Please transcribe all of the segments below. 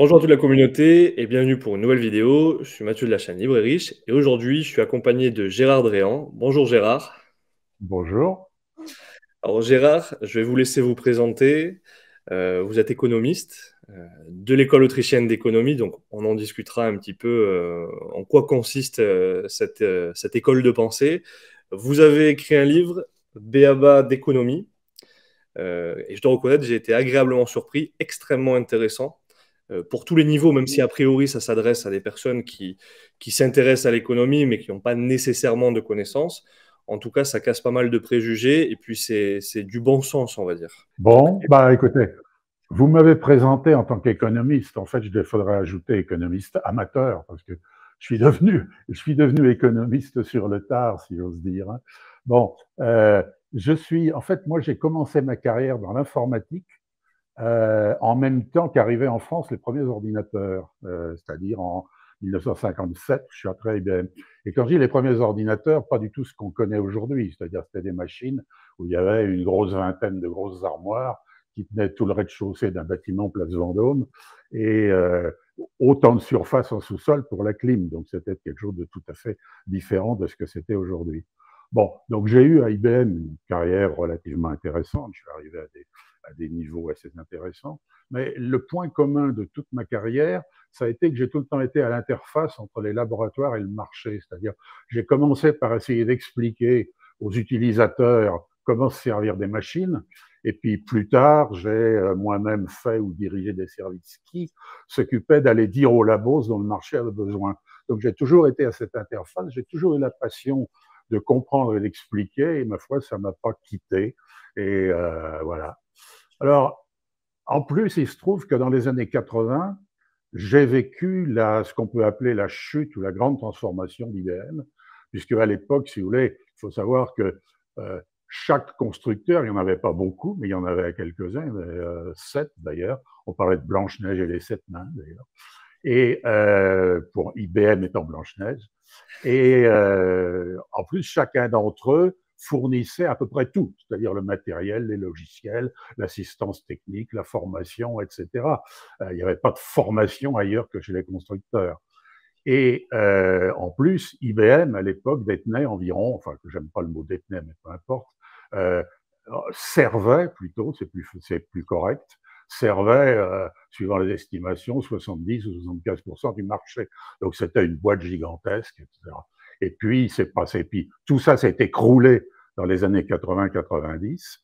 Bonjour à toute la communauté et bienvenue pour une nouvelle vidéo. Je suis Mathieu de la chaîne Libre et Riche et aujourd'hui je suis accompagné de Gérard Dréan. Bonjour Gérard. Bonjour. Alors Gérard, je vais vous laisser vous présenter. Vous êtes économiste de l'école autrichienne d'économie, donc on en discutera un petit peu en quoi consiste cette école de pensée. Vous avez écrit un livre, B.A.B.A. d'économie, et je dois reconnaître, j'ai été agréablement surpris, extrêmement intéressant pour tous les niveaux, même si a priori ça s'adresse à des personnes qui s'intéressent à l'économie, mais qui n'ont pas nécessairement de connaissances. En tout cas, ça casse pas mal de préjugés, et puis c'est du bon sens, on va dire. Donc, Bon, bah écoutez, vous m'avez présenté en tant qu'économiste. En fait, il faudrait ajouter économiste amateur parce que je suis devenu économiste sur le tard, si j'ose dire, hein. Bon, en fait, moi, j'ai commencé ma carrière dans l'informatique en même temps qu'arrivaient en France les premiers ordinateurs, c'est-à-dire en 1957, je suis après IBM. Et quand je dis les premiers ordinateurs, pas du tout ce qu'on connaît aujourd'hui, c'est-à-dire c'était des machines où il y avait une grosse vingtaine de grosses armoires qui tenaient tout le rez-de-chaussée d'un bâtiment place Vendôme et autant de surface en sous-sol pour la clim. Donc c'était quelque chose de tout à fait différent de ce que c'était aujourd'hui. Bon, donc j'ai eu à IBM une carrière relativement intéressante. Je suis arrivé à des niveaux assez intéressants. Mais le point commun de toute ma carrière, ça a été que j'ai tout le temps été à l'interface entre les laboratoires et le marché. C'est-à-dire, j'ai commencé par essayer d'expliquer aux utilisateurs comment se servir des machines. Et puis plus tard, j'ai moi-même fait ou dirigé des services qui s'occupaient d'aller dire aux labos dont le marché avait besoin. Donc j'ai toujours été à cette interface, j'ai toujours eu la passion de comprendre et d'expliquer, et ma foi, ça ne m'a pas quitté. Et voilà. Alors, en plus, il se trouve que dans les années 80, j'ai vécu ce qu'on peut appeler la chute ou la grande transformation d'IBM, puisque à l'époque, si vous voulez, il faut savoir que chaque constructeur, il n'y en avait pas beaucoup, mais il y en avait quelques-uns, 7 d'ailleurs. On parlait de Blanche-Neige et les 7 nains d'ailleurs. Et pour IBM étant Blanche-Neige. Et en plus, chacun d'entre eux fournissait à peu près tout, c'est-à-dire le matériel, les logiciels, l'assistance technique, la formation, etc. Il n'y avait pas de formation ailleurs que chez les constructeurs. Et en plus, IBM, à l'époque, détenait environ, enfin, j'aime pas le mot détenait, mais peu importe, euh, servait plutôt, c'est plus correct, servait, suivant les estimations, 70 ou 75% du marché. Donc c'était une boîte gigantesque, etc. Et puis, c'est passé, puis tout ça s'est écroulé dans les années 80-90.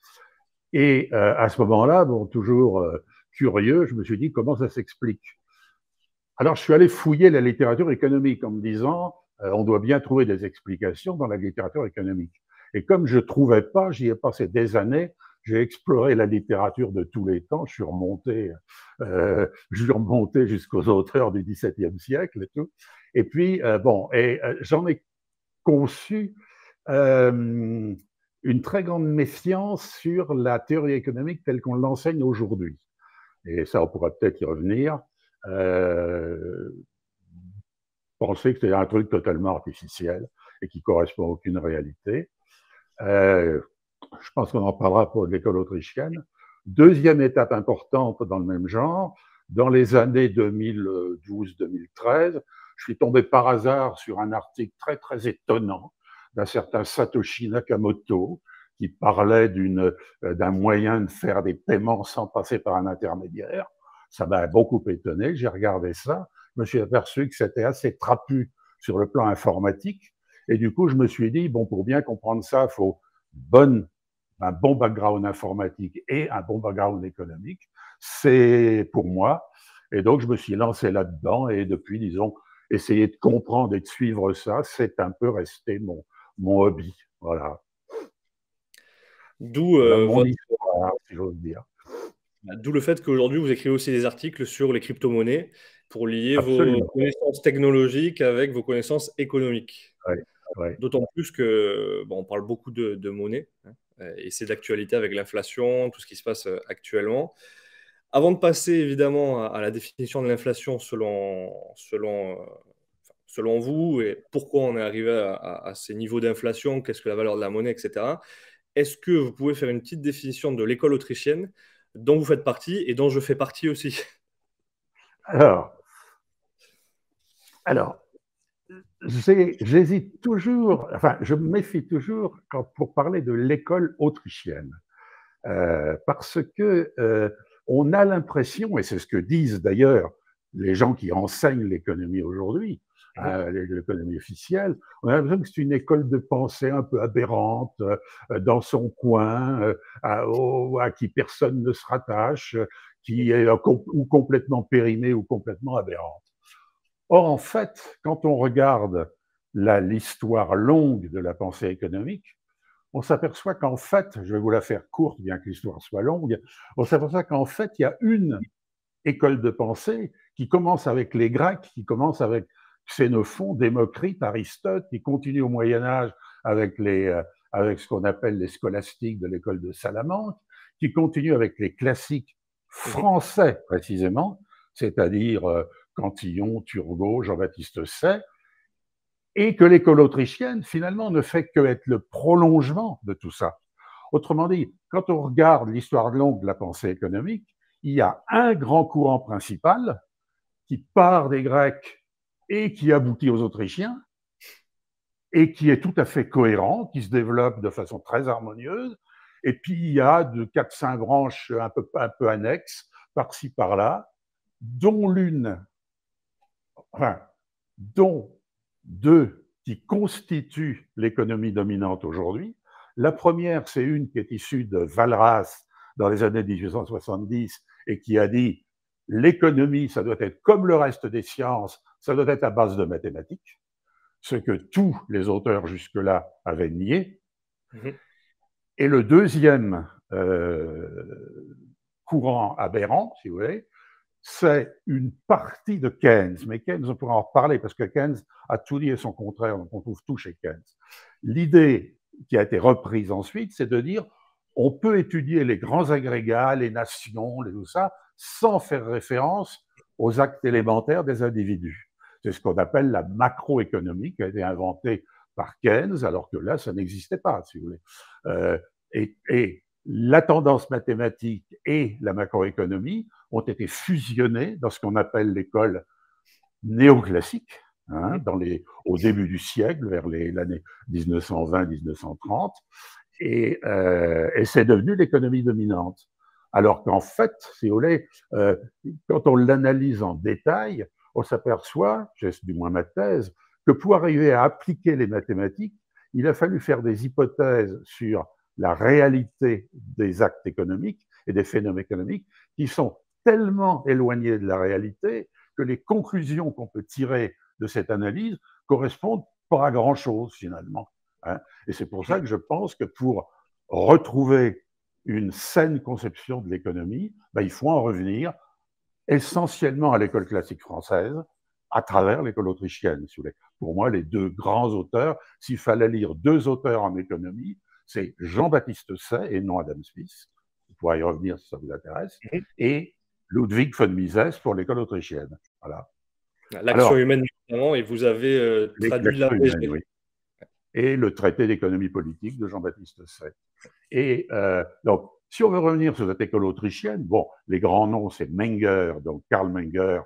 Et à ce moment-là, bon, toujours curieux, je me suis dit comment ça s'explique. Alors, je suis allé fouiller la littérature économique en me disant, on doit bien trouver des explications dans la littérature économique. Et comme je ne trouvais pas, j'y ai passé des années, j'ai exploré la littérature de tous les temps, je suis remonté jusqu'aux auteurs du XVIIe siècle et tout. Et puis, j'en ai conçu une très grande méfiance sur la théorie économique telle qu'on l'enseigne aujourd'hui. Et ça, on pourra peut-être y revenir. Euh, Penser que c'est un truc totalement artificiel et qui correspond à aucune réalité. Euh, je pense qu'on en parlera pour l'école autrichienne. Deuxième étape importante dans le même genre, dans les années 2012-2013, je suis tombé par hasard sur un article très très étonnant d'un certain Satoshi Nakamoto qui parlait d'un moyen de faire des paiements sans passer par un intermédiaire. Ça m'a beaucoup étonné, j'ai regardé ça, je me suis aperçu que c'était assez trapu sur le plan informatique, et du coup je me suis dit, bon, pour bien comprendre ça, il faut un bon background informatique et un bon background économique. C'est pour moi. Et donc, je me suis lancé là-dedans et depuis, disons, essayer de comprendre et de suivre ça, c'est un peu resté mon hobby. Voilà. d'où Voilà mon histoire, si j'ose dire. d'où le fait qu'aujourd'hui vous écrivez aussi des articles sur les crypto-monnaies pour lier vos Absolument. connaissances technologiques avec vos connaissances économiques. Ouais, ouais. D'autant plus que bon, on parle beaucoup de monnaie, hein, et c'est d'actualité avec l'inflation, tout ce qui se passe actuellement. Avant de passer évidemment à la définition de l'inflation selon vous et pourquoi on est arrivé à ces niveaux d'inflation, qu'est-ce que la valeur de la monnaie, etc. Est-ce que vous pouvez faire une petite définition de l'école autrichienne dont vous faites partie et dont je fais partie aussi? Alors, alors j'hésite toujours, enfin, je me méfie toujours pour parler de l'école autrichienne. Parce que on a l'impression, et c'est ce que disent d'ailleurs les gens qui enseignent l'économie aujourd'hui, l'économie officielle, on a l'impression que c'est une école de pensée un peu aberrante, dans son coin, à qui personne ne se rattache, qui est ou complètement périmée ou complètement aberrante. Or, en fait, quand on regarde l'histoire longue de la pensée économique, on s'aperçoit qu'en fait, je vais vous la faire courte, bien que l'histoire soit longue, on s'aperçoit qu'en fait, il y a une école de pensée qui commence avec les Grecs, qui commence avec Xénophon, Démocrite, Aristote, qui continue au Moyen-Âge avec ce qu'on appelle les scolastiques de l'école de Salamanque, qui continue avec les classiques français, précisément, c'est-à-dire Cantillon, Turgot, Jean-Baptiste Say, et que l'école autrichienne, finalement, ne fait que être le prolongement de tout ça. Autrement dit, quand on regarde l'histoire longue de la pensée économique, il y a un grand courant principal qui part des Grecs et qui aboutit aux Autrichiens, et qui est tout à fait cohérent, qui se développe de façon très harmonieuse. Et puis, il y a de 4-5 branches un peu annexes, par-ci, par-là, dont dont deux qui constituent l'économie dominante aujourd'hui. La première, c'est une qui est issue de Walras dans les années 1870 et qui a dit l'économie, ça doit être comme le reste des sciences, ça doit être à base de mathématiques, ce que tous les auteurs jusque-là avaient nié. Et le deuxième courant aberrant, si vous voulez, c'est une partie de Keynes. Mais Keynes, on pourra en reparler parce que Keynes a tout dit et son contraire, donc on trouve tout chez Keynes. L'idée qui a été reprise ensuite, c'est de dire on peut étudier les grands agrégats, les nations, tout ça, sans faire référence aux actes élémentaires des individus. C'est ce qu'on appelle la macroéconomie qui a été inventée par Keynes, alors que là, ça n'existait pas, si vous voulez. Et la tendance mathématique et la macroéconomie ont été fusionnées dans ce qu'on appelle l'école néoclassique, au début du siècle, vers l'année 1920-1930, et c'est devenu l'économie dominante. Alors qu'en fait, si vous voulez, quand on l'analyse en détail, on s'aperçoit, c'est du moins ma thèse, que pour arriver à appliquer les mathématiques, il a fallu faire des hypothèses sur la réalité des actes économiques et des phénomènes économiques qui sont tellement éloignés de la réalité que les conclusions qu'on peut tirer de cette analyse correspondent pas à grand-chose finalement. Et c'est pour ça que je pense que pour retrouver une saine conception de l'économie, il faut en revenir essentiellement à l'école classique française, à travers l'école autrichienne, si vous voulez. Pour moi, les deux grands auteurs, s'il fallait lire deux auteurs en économie, c'est Jean-Baptiste Say, et non Adam Smith, on pourra y revenir si ça vous intéresse, et Ludwig von Mises pour l'école autrichienne. Voilà. L'action humaine, notamment, et vous avez traduit la humaine, oui. Et le traité d'économie politique de Jean-Baptiste Say. Et donc, si on veut revenir sur cette école autrichienne, bon, les grands noms, c'est Menger, donc Karl Menger,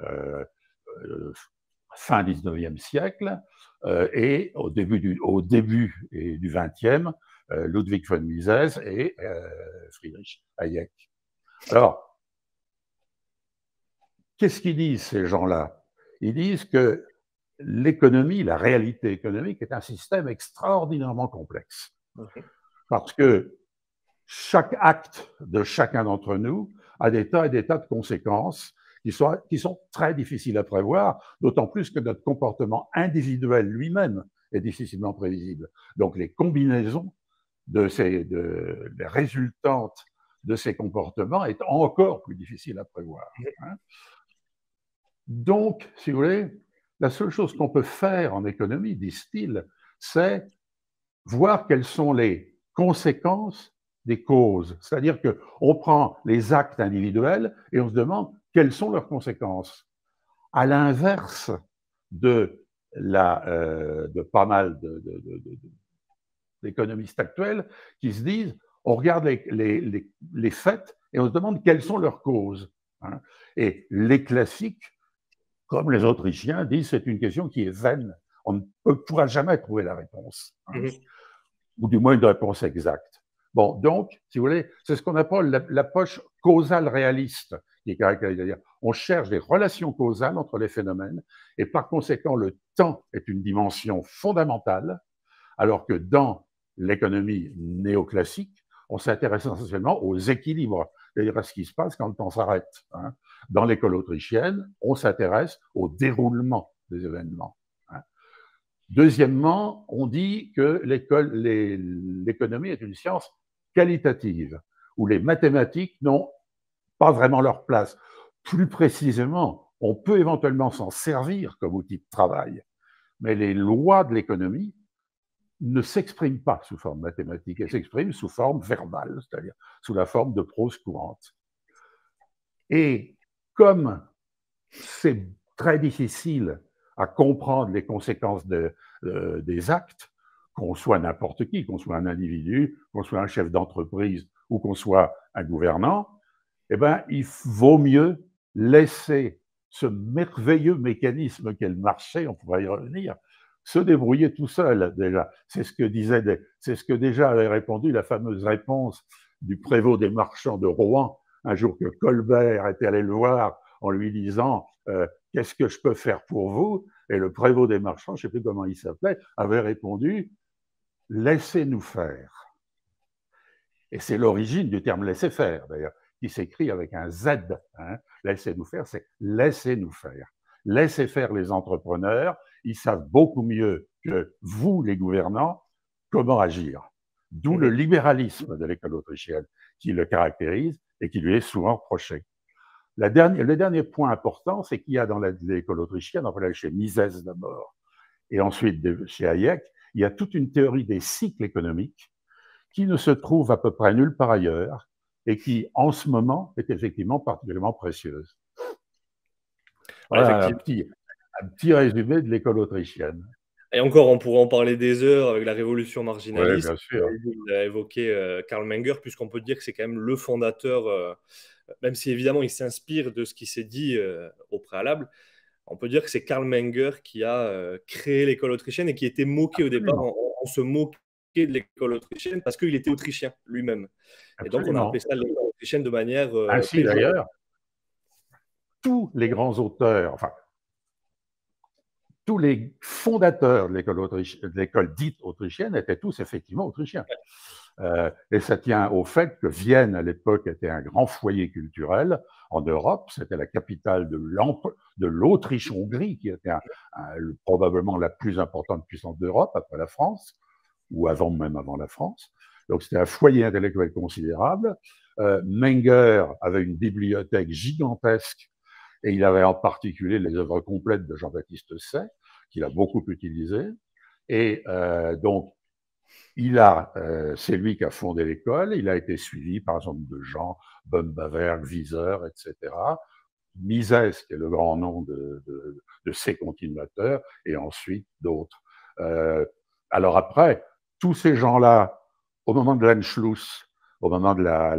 fin 19e siècle, et au début du XXe, Ludwig von Mises et Friedrich Hayek. Alors, qu'est-ce qu'ils disent ces gens-là? Ils disent que l'économie, la réalité économique est un système extraordinairement complexe. Parce que chaque acte de chacun d'entre nous a des tas et des tas de conséquences qui sont très difficiles à prévoir, d'autant plus que notre comportement individuel lui-même est difficilement prévisible. Donc les combinaisons les résultantes de ces comportements est encore plus difficile à prévoir. Donc, si vous voulez, la seule chose qu'on peut faire en économie, disent-ils, c'est voir quelles sont les conséquences des causes. C'est-à-dire qu'on prend les actes individuels et on se demande quelles sont leurs conséquences. À l'inverse de pas mal d'économistes actuels qui se disent, on regarde les faits et on se demande quelles sont leurs causes. hein. Et les classiques, comme les Autrichiens, disent c'est une question qui est vaine. On ne pourra jamais trouver la réponse, hein, ou du moins une réponse exacte. Bon, donc, si vous voulez, c'est ce qu'on appelle l'approche causale réaliste, qui est caractérisée. C'est-à-dire, on cherche des relations causales entre les phénomènes, et par conséquent, le temps est une dimension fondamentale, alors que dans l'économie néoclassique, on s'intéresse essentiellement aux équilibres, c'est-à-dire à ce qui se passe quand le temps s'arrête, hein. Dans l'école autrichienne, on s'intéresse au déroulement des événements, hein. Deuxièmement, on dit que l'économie est une science qualitative, où les mathématiques n'ont pas vraiment leur place. Plus précisément, on peut éventuellement s'en servir comme outil de travail, mais les lois de l'économie ne s'expriment pas sous forme mathématique, elles s'expriment sous forme verbale, c'est-à-dire sous la forme de prose courante. Et comme c'est très difficile à comprendre les conséquences des actes, qu'on soit n'importe qui, qu'on soit un individu, qu'on soit un chef d'entreprise ou qu'on soit un gouvernant, eh ben, il vaut mieux laisser ce merveilleux mécanisme qu'est le marché, on pourrait y revenir, se débrouiller tout seul déjà. C'est ce que déjà avait répondu la fameuse réponse du prévôt des marchands de Rouen, un jour que Colbert était allé le voir en lui disant qu'est-ce que je peux faire pour vous? Et le prévôt des marchands, je ne sais plus comment il s'appelait, avait répondu laissez-nous faire. Et c'est l'origine du terme laisser faire, d'ailleurs, qui s'écrit avec un Z. Hein. Laissez-nous faire, c'est laissez-nous faire. Laissez faire les entrepreneurs, ils savent beaucoup mieux que vous, les gouvernants, comment agir. D'où le libéralisme de l'école autrichienne qui le caractérise et qui lui est souvent reproché. Le dernier point important, c'est qu'il y a dans l'école autrichienne, enfin chez Mises d'abord, et ensuite chez Hayek, il y a toute une théorie des cycles économiques qui ne se trouve à peu près nulle part ailleurs et qui, en ce moment, est effectivement particulièrement précieuse. Voilà un petit résumé de l'école autrichienne. Et encore, on pourrait en parler des heures avec la révolution Oui, marginaliste. bien sûr. Il a évoqué Karl Menger, puisqu'on peut dire que c'est quand même le fondateur, même si évidemment il s'inspire de ce qui s'est dit au préalable, on peut dire que c'est Karl Menger qui a créé l'école autrichienne et qui était moqué au départ. On se moquait de l'école autrichienne parce qu'il était autrichien lui-même. Et donc on a appelé ça l'école autrichienne de manière ainsi d'ailleurs, tous les grands auteurs, enfin, tous les fondateurs de l'école dite autrichienne étaient tous effectivement autrichiens. Et ça tient au fait que Vienne, à l'époque, était un grand foyer culturel en Europe. C'était la capitale de l'Autriche-Hongrie, qui était probablement la plus importante puissance d'Europe après la France, ou même avant la France. Donc c'était un foyer intellectuel considérable. Menger avait une bibliothèque gigantesque et il avait en particulier les œuvres complètes de Jean-Baptiste Say, qu'il a beaucoup utilisées. Et donc, c'est lui qui a fondé l'école. Il a été suivi par un certain nombre de gens, Böhm-Bawerk, Wieser, etc. Mises, qui est le grand nom de ses continuateurs, et ensuite d'autres. Alors après, tous ces gens-là, au moment de l'Anschluss, au moment de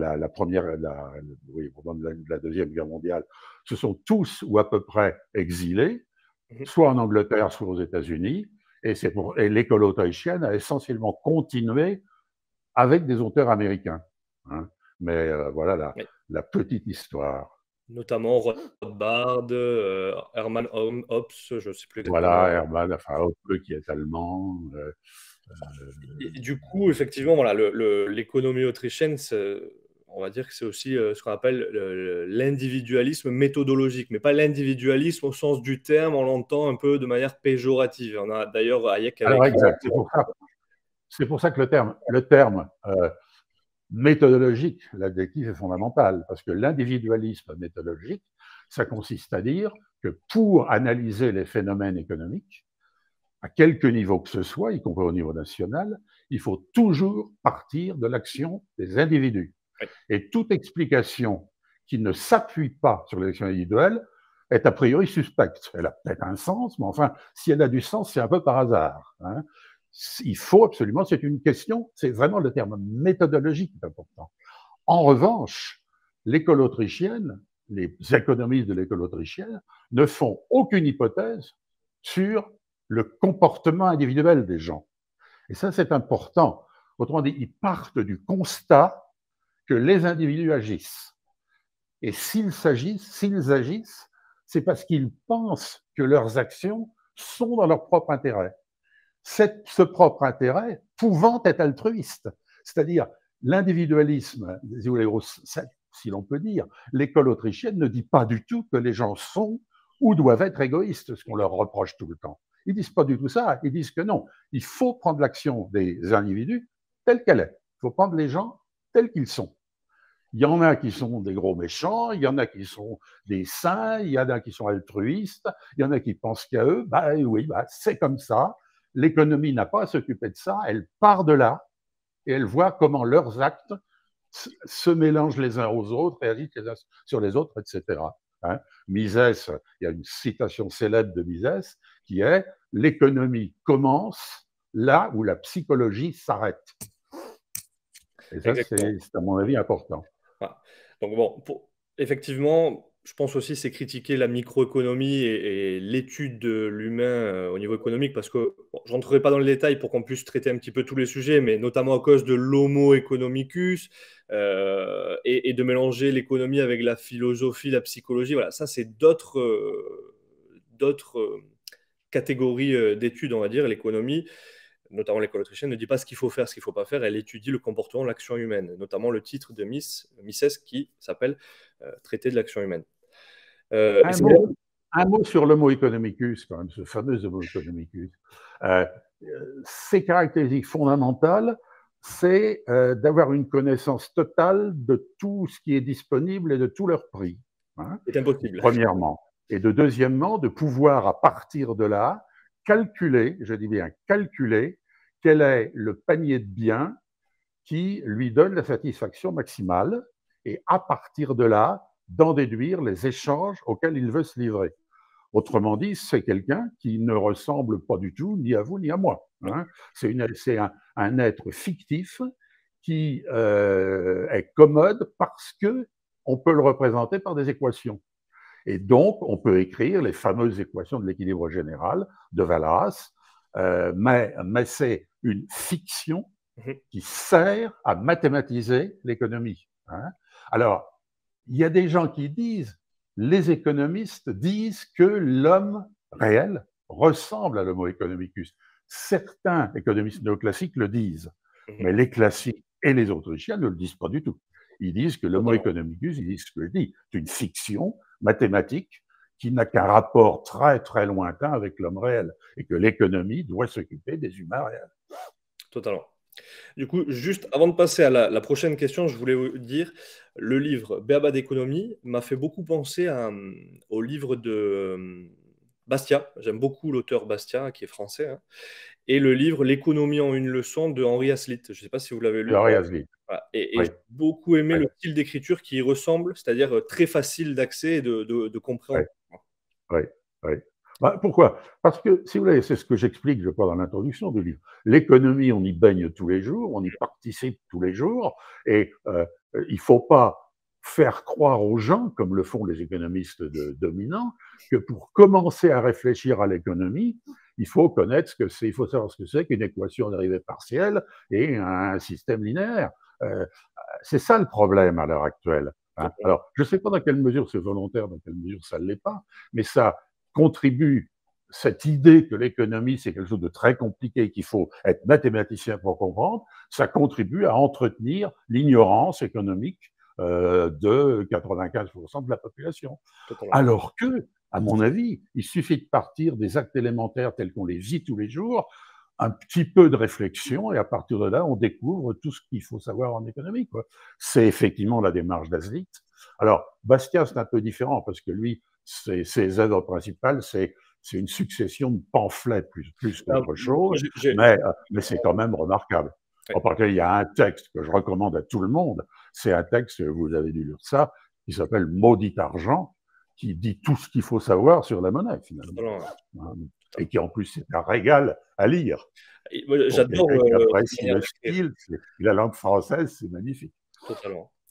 au moment de la Deuxième Guerre mondiale, se sont tous ou à peu près exilés, soit en Angleterre, soit aux États-Unis, et l'école autrichienne a essentiellement continué avec des auteurs américains. Hein. Mais voilà la petite histoire. Notamment Rothbard, Hermann Hobbes, je ne sais plus exactement. Voilà, Hermann, enfin Hoppe qui est allemand. Et du coup, effectivement, voilà, l'économie autrichienne, on va dire que c'est aussi ce qu'on appelle l'individualisme méthodologique, mais pas l'individualisme au sens du terme, on l'entend un peu de manière péjorative. On a d'ailleurs Hayek avec... Alors exact, c'est pour ça que le terme méthodologique, l'adjectif est fondamental, parce que l'individualisme méthodologique, ça consiste à dire que pour analyser les phénomènes économiques, à quelque niveau que ce soit, y compris au niveau national, il faut toujours partir de l'action des individus. Oui. Et toute explication qui ne s'appuie pas sur l'élection individuelle est a priori suspecte. Elle a peut-être un sens, mais enfin, si elle a du sens, c'est un peu par hasard. Hein. Il faut absolument, c'est une question, c'est vraiment le terme méthodologique qui est important. En revanche, l'école autrichienne les économistes de l'école autrichienne ne font aucune hypothèse sur le comportement individuel des gens. Et ça, c'est important. Autrement dit, ils partent du constat que les individus agissent. Et s'ils agissent, c'est parce qu'ils pensent que leurs actions sont dans leur propre intérêt. Ce propre intérêt pouvant être altruiste, c'est-à-dire l'individualisme, si l'on peut dire, l'école autrichienne ne dit pas du tout que les gens sont ou doivent être égoïstes, ce qu'on leur reproche tout le temps. Ils disent pas du tout ça, ils disent que non, il faut prendre l'action des individus telle qu'elle est. Il faut prendre les gens tels qu'ils sont. Il y en a qui sont des gros méchants, il y en a qui sont des saints, il y en a qui sont altruistes, il y en a qui pensent qu'à eux. Bah oui, bah, c'est comme ça. L'économie n'a pas à s'occuper de ça, elle part de là et elle voit comment leurs actes se mélangent les uns aux autres, réagissent les uns sur les autres, etc. Hein? Mises, il y a une citation célèbre de Mises qui est « L'économie commence là où la psychologie s'arrête ». Et ça, c'est à mon avis important. Voilà. Donc bon, effectivement, je pense aussi c'est critiquer la microéconomie et l'étude de l'humain au niveau économique, parce que bon, je ne rentrerai pas dans les détails pour qu'on puisse traiter un petit peu tous les sujets, mais notamment à cause de l'homo economicus et de mélanger l'économie avec la philosophie, la psychologie. Voilà, ça c'est d'autres catégories d'études, on va dire. L'économie, notamment l'école autrichienne, ne dit pas ce qu'il faut faire, ce qu'il ne faut pas faire. Elle étudie le comportement, l'action humaine, notamment le titre de Mises qui s'appelle Traité de l'action humaine. Un mot sur l'homo economicus, quand même, ce fameux homo economicus. Ses caractéristiques fondamentales, c'est d'avoir une connaissance totale de tout ce qui est disponible et de tous leurs prix. Hein, c'est impossible. Premièrement. Et deuxièmement, de pouvoir, à partir de là, calculer, je dis bien calculer, quel est le panier de biens qui lui donne la satisfaction maximale, et à partir de là, d'en déduire les échanges auxquels il veut se livrer. Autrement dit, c'est quelqu'un qui ne ressemble pas du tout ni à vous ni à moi. Hein. C'est un être fictif qui est commode parce qu'on peut le représenter par des équations. Et donc, on peut écrire les fameuses équations de l'équilibre général de Walras, mais c'est une fiction qui sert à mathématiser l'économie. Hein. Alors, il y a des gens qui disent, les économistes disent que l'homme réel ressemble à l'homo economicus. Certains économistes néoclassiques le disent, mais les classiques et les autrichiens ne le disent pas du tout. Ils disent que l'homo economicus, ils disent ce que je dis, c'est une fiction mathématique qui n'a qu'un rapport très très lointain avec l'homme réel et que l'économie doit s'occuper des humains réels. Totalement. Du coup, juste avant de passer à la prochaine question, je voulais vous dire, le livre Béaba d'économie m'a fait beaucoup penser au livre de Bastia. J'aime beaucoup l'auteur Bastia, qui est français, hein, et le livre L'économie en une leçon de Henri Hazlitt. Je ne sais pas si vous l'avez lu. Henri Hazlitt. Voilà. Et j'ai beaucoup aimé le style d'écriture qui y ressemble, c'est-à-dire très facile d'accès et de compréhension. Oui. Bah, pourquoi? Parce que, si vous voulez, c'est ce que j'explique, je crois, dans l'introduction du livre. L'économie, on y baigne tous les jours, on y participe tous les jours, et il ne faut pas faire croire aux gens, comme le font les économistes dominants, que pour commencer à réfléchir à l'économie, il faut connaître ce que c'est, il faut savoir ce que c'est qu'une équation dérivée partielle et un système linéaire. C'est ça le problème à l'heure actuelle. Hein. Alors, je ne sais pas dans quelle mesure c'est volontaire, dans quelle mesure ça ne l'est pas, mais ça contribue, cette idée que l'économie, c'est quelque chose de très compliqué, qu'il faut être mathématicien pour comprendre, ça contribue à entretenir l'ignorance économique de 95% de la population. Alors que, à mon avis, il suffit de partir des actes élémentaires tels qu'on les vit tous les jours, un petit peu de réflexion, et à partir de là, on découvre tout ce qu'il faut savoir en économie. C'est effectivement la démarche d'Hazlitt. Alors, Bastia, c'est un peu différent, parce que lui, ses œuvres principales, c'est une succession de pamphlets plus qu'autre chose, mais c'est quand même remarquable. En particulier, il y a un texte que je recommande à tout le monde, c'est un texte, vous avez dû lire ça, qui s'appelle Maudit argent, qui dit tout ce qu'il faut savoir sur la monnaie, finalement. Et qui, en plus, c'est un régal à lire. J'adore le style, la langue française, c'est magnifique. Totalement.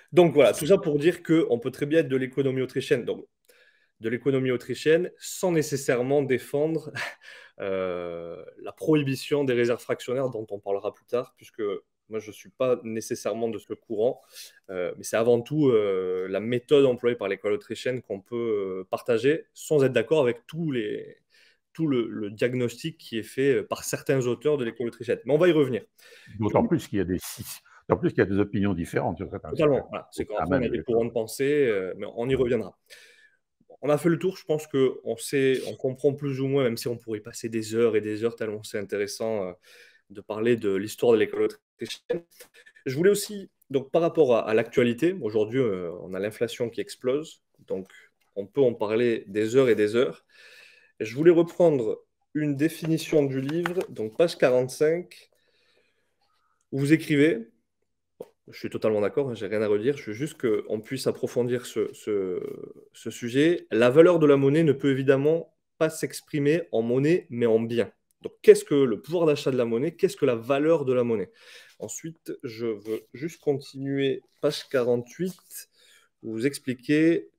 Donc voilà, tout ça pour dire qu'on peut très bien être de l'économie autrichienne, donc de l'économie autrichienne, sans nécessairement défendre la prohibition des réserves fractionnaires dont on parlera plus tard, puisque moi je ne suis pas nécessairement de ce courant, mais c'est avant tout la méthode employée par l'école autrichienne qu'on peut partager sans être d'accord avec tout le diagnostic qui est fait par certains auteurs de l'école autrichienne. Mais on va y revenir. D'autant plus qu'il y a d'autant plus qu'il y a des opinions différentes sur certains sujets. Totalement, voilà. C'est qu'après on a des courants de pensée, mais on y reviendra. On a fait le tour, je pense on comprend plus ou moins, même si on pourrait passer des heures et des heures tellement c'est intéressant de parler de l'histoire de l'école autrichienne. Je voulais aussi, donc par rapport à l'actualité, aujourd'hui on a l'inflation qui explose, donc on peut en parler des heures et des heures. Je voulais reprendre une définition du livre, donc page 45, où vous écrivez, je suis totalement d'accord, j'ai rien à redire, je veux juste qu'on puisse approfondir ce sujet. La valeur de la monnaie ne peut évidemment pas s'exprimer en monnaie, mais en bien. Donc, qu'est-ce que le pouvoir d'achat de la monnaie? Qu'est-ce que la valeur de la monnaie? Ensuite, je veux juste continuer, page 48, où vous expliquez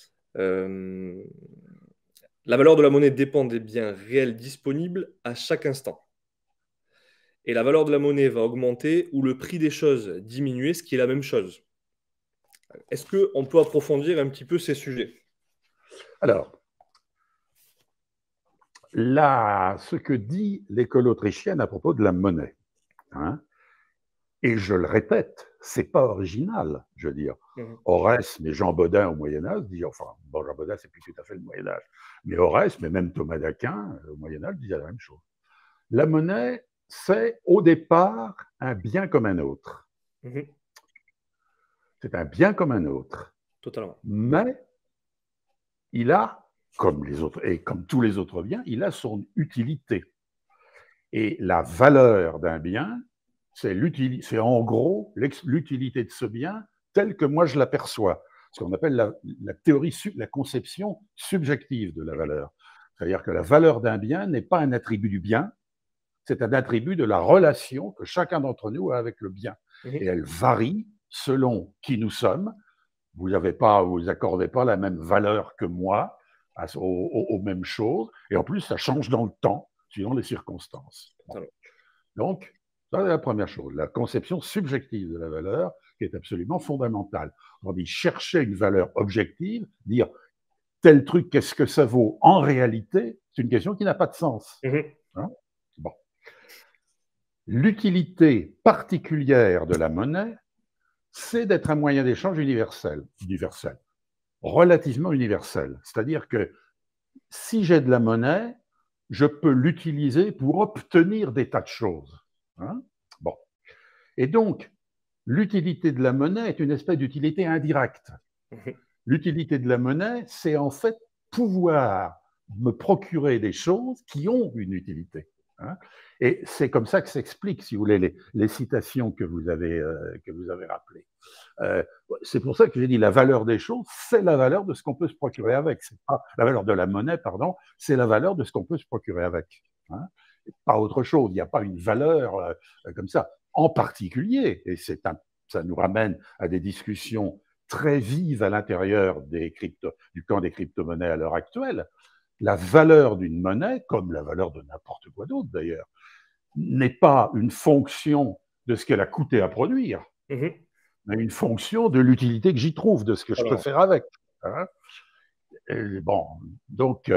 la valeur de la monnaie dépend des biens réels disponibles à chaque instant. Et la valeur de la monnaie va augmenter ou le prix des choses diminuer, ce qui est la même chose. Est-ce qu'on peut approfondir un petit peu ces sujets? Alors, là, ce que dit l'école autrichienne à propos de la monnaie, hein, et je le répète, c'est pas original, je veux dire. Oreste, mais Jean Bodin au Moyen-Âge dit, enfin, bon, Jean Bodin, c'est plus tout à fait le Moyen-Âge, mais Oreste, mais même Thomas d'Aquin, au Moyen-Âge, disait la même chose. La monnaie, c'est au départ un bien comme un autre. C'est un bien comme un autre. Totalement. Mais il a, comme les autres, et comme tous les autres biens, il a son utilité. Et la valeur d'un bien, c'est en gros l'utilité de ce bien telle que moi je l'aperçois. Ce qu'on appelle la théorie, la conception subjective de la valeur. C'est-à-dire que la valeur d'un bien n'est pas un attribut du bien, c'est un attribut de la relation que chacun d'entre nous a avec le bien. Et elle varie selon qui nous sommes. Vous accordez pas la même valeur que moi aux mêmes choses. Et en plus, ça change dans le temps, suivant les circonstances. Bon. Donc, ça, c'est la première chose, la conception subjective de la valeur, qui est absolument fondamentale. On dit chercher une valeur objective, dire tel truc, qu'est-ce que ça vaut en réalité, c'est une question qui n'a pas de sens. Hein? Bon. L'utilité particulière de la monnaie, c'est d'être un moyen d'échange universel, relativement universel. C'est-à-dire que si j'ai de la monnaie, je peux l'utiliser pour obtenir des tas de choses. Hein? Bon. Et donc, l'utilité de la monnaie est une espèce d'utilité indirecte. L'utilité de la monnaie, c'est en fait pouvoir me procurer des choses qui ont une utilité. Hein? Et c'est comme ça que s'expliquent, si vous voulez, les citations que vous avez rappelées. C'est pour ça que j'ai dit la valeur des choses, c'est la valeur de ce qu'on peut se procurer avec. C'est pas la valeur de la monnaie, pardon, c'est la valeur de ce qu'on peut se procurer avec. Hein? Pas autre chose. Il n'y a pas une valeur comme ça. En particulier, et ça nous ramène à des discussions très vives à l'intérieur du camp des crypto-monnaies à l'heure actuelle, la valeur d'une monnaie, comme la valeur de n'importe quoi d'autre d'ailleurs, n'est pas une fonction de ce qu'elle a coûté à produire, mais une fonction de l'utilité que j'y trouve, de ce que je peux faire avec. Hein? Bon, donc,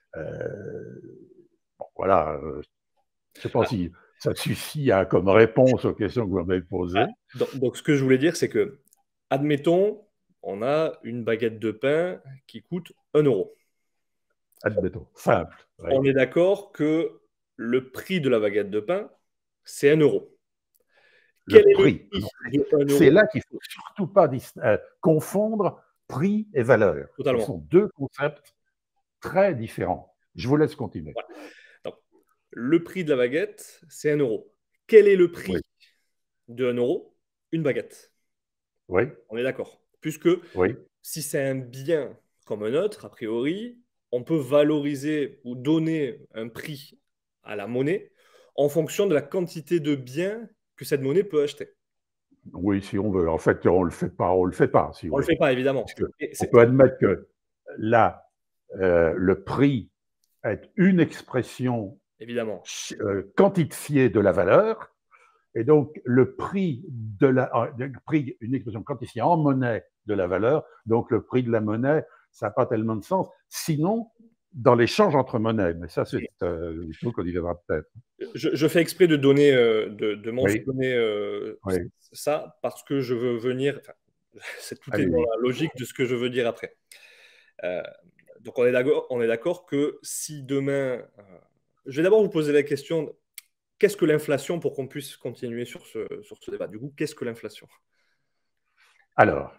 bon, voilà, je ne sais pas si ça suffit comme réponse aux questions que vous m'avez posées. Donc, ce que je voulais dire, c'est que, admettons, on a une baguette de pain qui coûte 1 euro. Admettons, simple. Ouais. On est d'accord que le prix de la baguette de pain, c'est 1 euro. Quel est le prix c'est là qu'il ne faut surtout pas confondre prix et valeur. Totalement. Ce sont deux concepts très différents. Je vous laisse continuer. Ouais. Donc, le prix de la baguette, c'est 1 euro. Quel est le prix de 1 euro? Une baguette. Oui. On est d'accord. Puisque si c'est un bien comme un autre, a priori, on peut valoriser ou donner un prix à la monnaie en fonction de la quantité de biens que cette monnaie peut acheter. Oui, si on veut. En fait, on le fait pas, si vous On ne le voulez. fait pas, évidemment. Parce que Et on peut admettre que là, le prix est une expression évidemment. quantifiée de la valeur, et donc le prix une expression quantifiée en monnaie de la valeur, donc le prix de la monnaie, ça n'a pas tellement de sens. Sinon, dans l'échange entre monnaies, mais ça, c'est un truc qu'on y viendra peut-être. Je fais exprès de donner, de Oui, mentionner oui, ça parce que je veux venir. Enfin, tout est dans allez-y. la logique de ce que je veux dire après. Euh, donc on est d'accord que si demain, je vais d'abord vous poser la question, qu'est-ce que l'inflation pour qu'on puisse continuer sur ce débat? Du coup, qu'est-ce que l'inflation? Alors,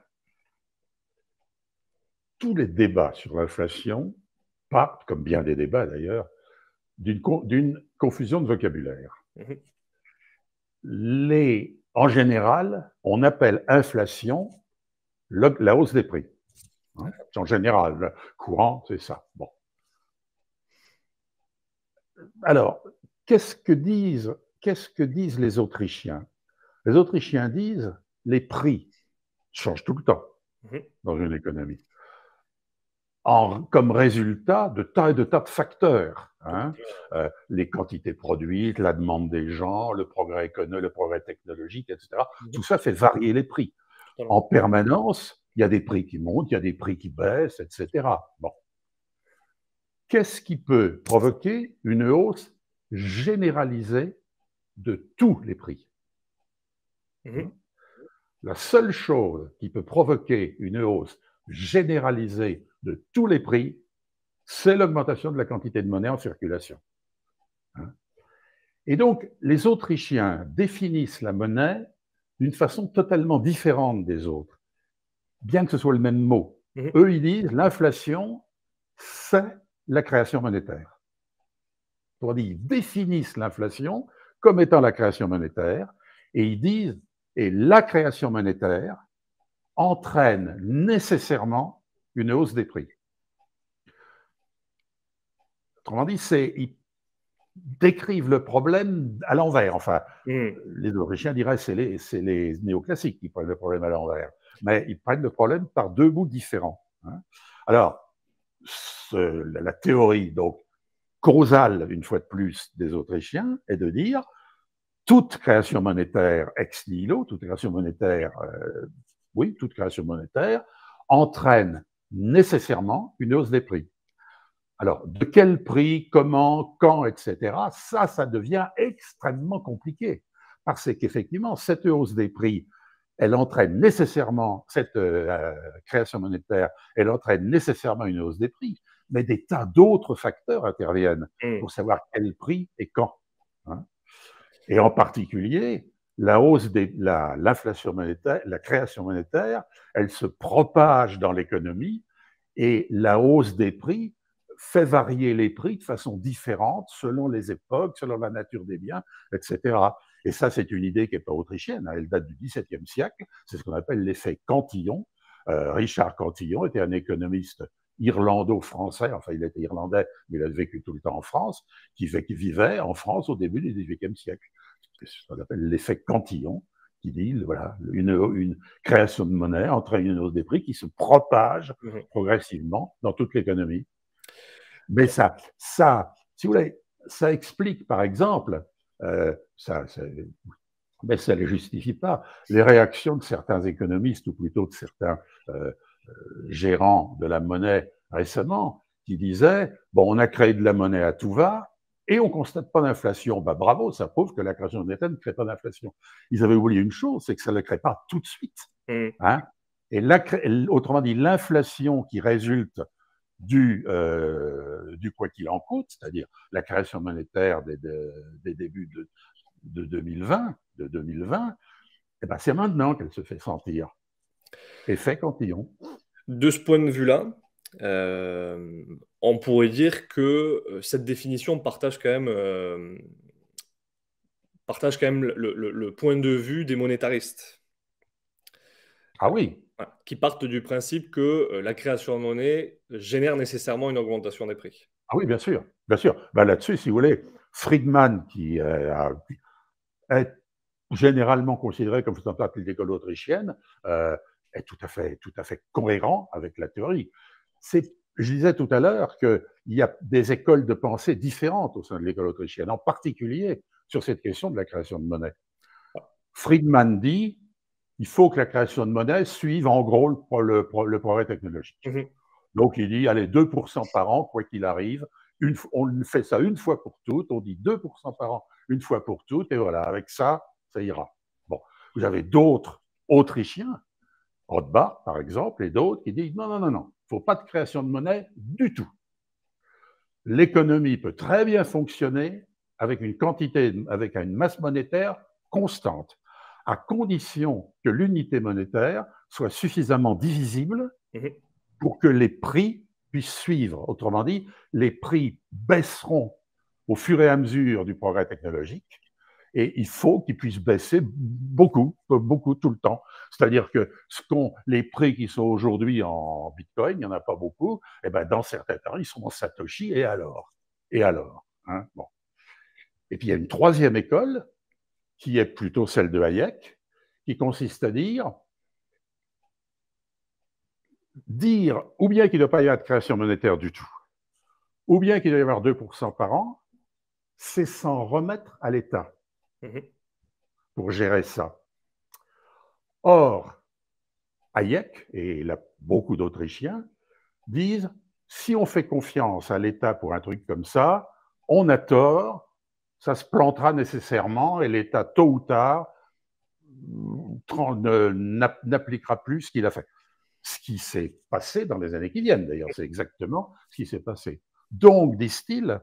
tous les débats sur l'inflation partent, comme bien des débats d'ailleurs, d'une confusion de vocabulaire. Mhm. En général, on appelle inflation la hausse des prix. Hein. En général, le courant, c'est ça. Bon. Alors, qu'est-ce que disent les Autrichiens? Les Autrichiens disent les prix changent tout le temps Mhm. dans une économie, comme résultat de tas et de tas de facteurs. Hein. Les quantités produites, la demande des gens, le progrès économique, le progrès technologique, etc. Mhm. Tout ça fait varier les prix. Totalement. En permanence, il y a des prix qui montent, il y a des prix qui baissent, etc. Bon. Qu'est-ce qui peut provoquer une hausse généralisée de tous les prix? Mhm. La seule chose qui peut provoquer une hausse généralisée de tous les prix, c'est l'augmentation de la quantité de monnaie en circulation. Et donc, les Autrichiens définissent la monnaie d'une façon totalement différente des autres, bien que ce soit le même mot. Mhm. Eux, ils disent l'inflation, c'est la création monétaire. Ils définissent l'inflation comme étant la création monétaire, et ils disent, et la création monétaire entraîne nécessairement une hausse des prix. Autrement dit, ils décrivent le problème à l'envers. Enfin, Mhm. les Autrichiens diraient que c'est les néoclassiques qui prennent le problème à l'envers. Mais ils prennent le problème par deux bouts différents. Hein. Alors, la théorie donc causale, une fois de plus, des Autrichiens est de dire toute création monétaire ex nihilo, toute création monétaire, oui, toute création monétaire entraîne nécessairement une hausse des prix. Alors, de quel prix, comment, quand, etc., ça devient extrêmement compliqué. Parce qu'effectivement, cette hausse des prix, elle entraîne nécessairement, cette création monétaire, elle entraîne nécessairement une hausse des prix. Mais des tas d'autres facteurs interviennent Mhm. pour savoir quel prix et quand. Hein. Et en particulier, l'inflation monétaire, la création monétaire, elle se propage dans l'économie et la hausse des prix fait varier les prix de façon différente selon les époques, selon la nature des biens, etc. Et ça, c'est une idée qui n'est pas autrichienne, hein, elle date du XVIIe siècle, c'est ce qu'on appelle l'effet Cantillon. Richard Cantillon était un économiste irlando-français, enfin il était irlandais, mais il a vécu tout le temps en France, qui vivait en France au début du XVIIIe siècle. C'est ce qu'on appelle l'effet Cantillon, qui dit voilà, une création de monnaie entraîne une hausse des prix qui se propage Mhm. progressivement dans toute l'économie. Mais si vous voulez, ça explique, par exemple, mais ça ne les justifie pas, les réactions de certains économistes, ou plutôt de certains gérants de la monnaie récemment, qui disaient, bon, on a créé de la monnaie à tout va, et on ne constate pas d'inflation. Ben, bravo, ça prouve que la création de monnaie ne crée pas d'inflation. Ils avaient oublié une chose, c'est que ça ne le crée pas tout de suite. Mhm. Hein. Et autrement dit, l'inflation qui résulte du quoi qu'il en coûte, c'est-à-dire la création monétaire des débuts de 2020, eh ben c'est maintenant qu'elle se fait sentir. Effet Cantillon. De ce point de vue-là, on pourrait dire que cette définition partage quand même le point de vue des monétaristes, Ah oui, qui partent du principe que la création de monnaie génère nécessairement une augmentation des prix. ah oui, bien sûr, bien sûr. Ben là-dessus, si vous voulez, Friedman, qui est généralement considéré comme faisant partie de l'école autrichienne, est tout à fait cohérent avec la théorie. Je disais tout à l'heure qu'il y a des écoles de pensée différentes au sein de l'école autrichienne, en particulier sur cette question de la création de monnaie. Friedman dit il faut que la création de monnaie suive en gros le progrès technologique. Mmh. Donc il dit allez, 2% par an, quoi qu'il arrive, on fait ça une fois pour toutes, on dit 2% par an, une fois pour toutes, et voilà, avec ça, ça ira. Bon, vous avez d'autres Autrichiens, Rothbard par exemple, et d'autres qui disent non, non, non, non, il ne faut pas de création de monnaie du tout. L'économie peut très bien fonctionner avec une masse monétaire constante, à condition que l'unité monétaire soit suffisamment divisible pour que les prix puissent suivre. Autrement dit, les prix baisseront au fur et à mesure du progrès technologique, et il faut qu'ils puissent baisser beaucoup, beaucoup tout le temps. C'est-à-dire que les prix qui sont aujourd'hui en Bitcoin, il n'y en a pas beaucoup, et ben dans certains temps, ils sont en Satoshi, et alors hein, bon. Et puis il y a une troisième école, qui est plutôt celle de Hayek, qui consiste à dire ou bien qu'il ne doit pas y avoir de création monétaire du tout, ou bien qu'il doit y avoir 2% par an, c'est s'en remettre à l'État pour gérer ça. Or, Hayek et beaucoup d'Autrichiens disent si on fait confiance à l'État pour un truc comme ça, on a tort, ça se plantera nécessairement et l'État, tôt ou tard, n'appliquera plus ce qu'il a fait. Ce qui s'est passé dans les années qui viennent, d'ailleurs, c'est exactement ce qui s'est passé. Donc, disent-ils,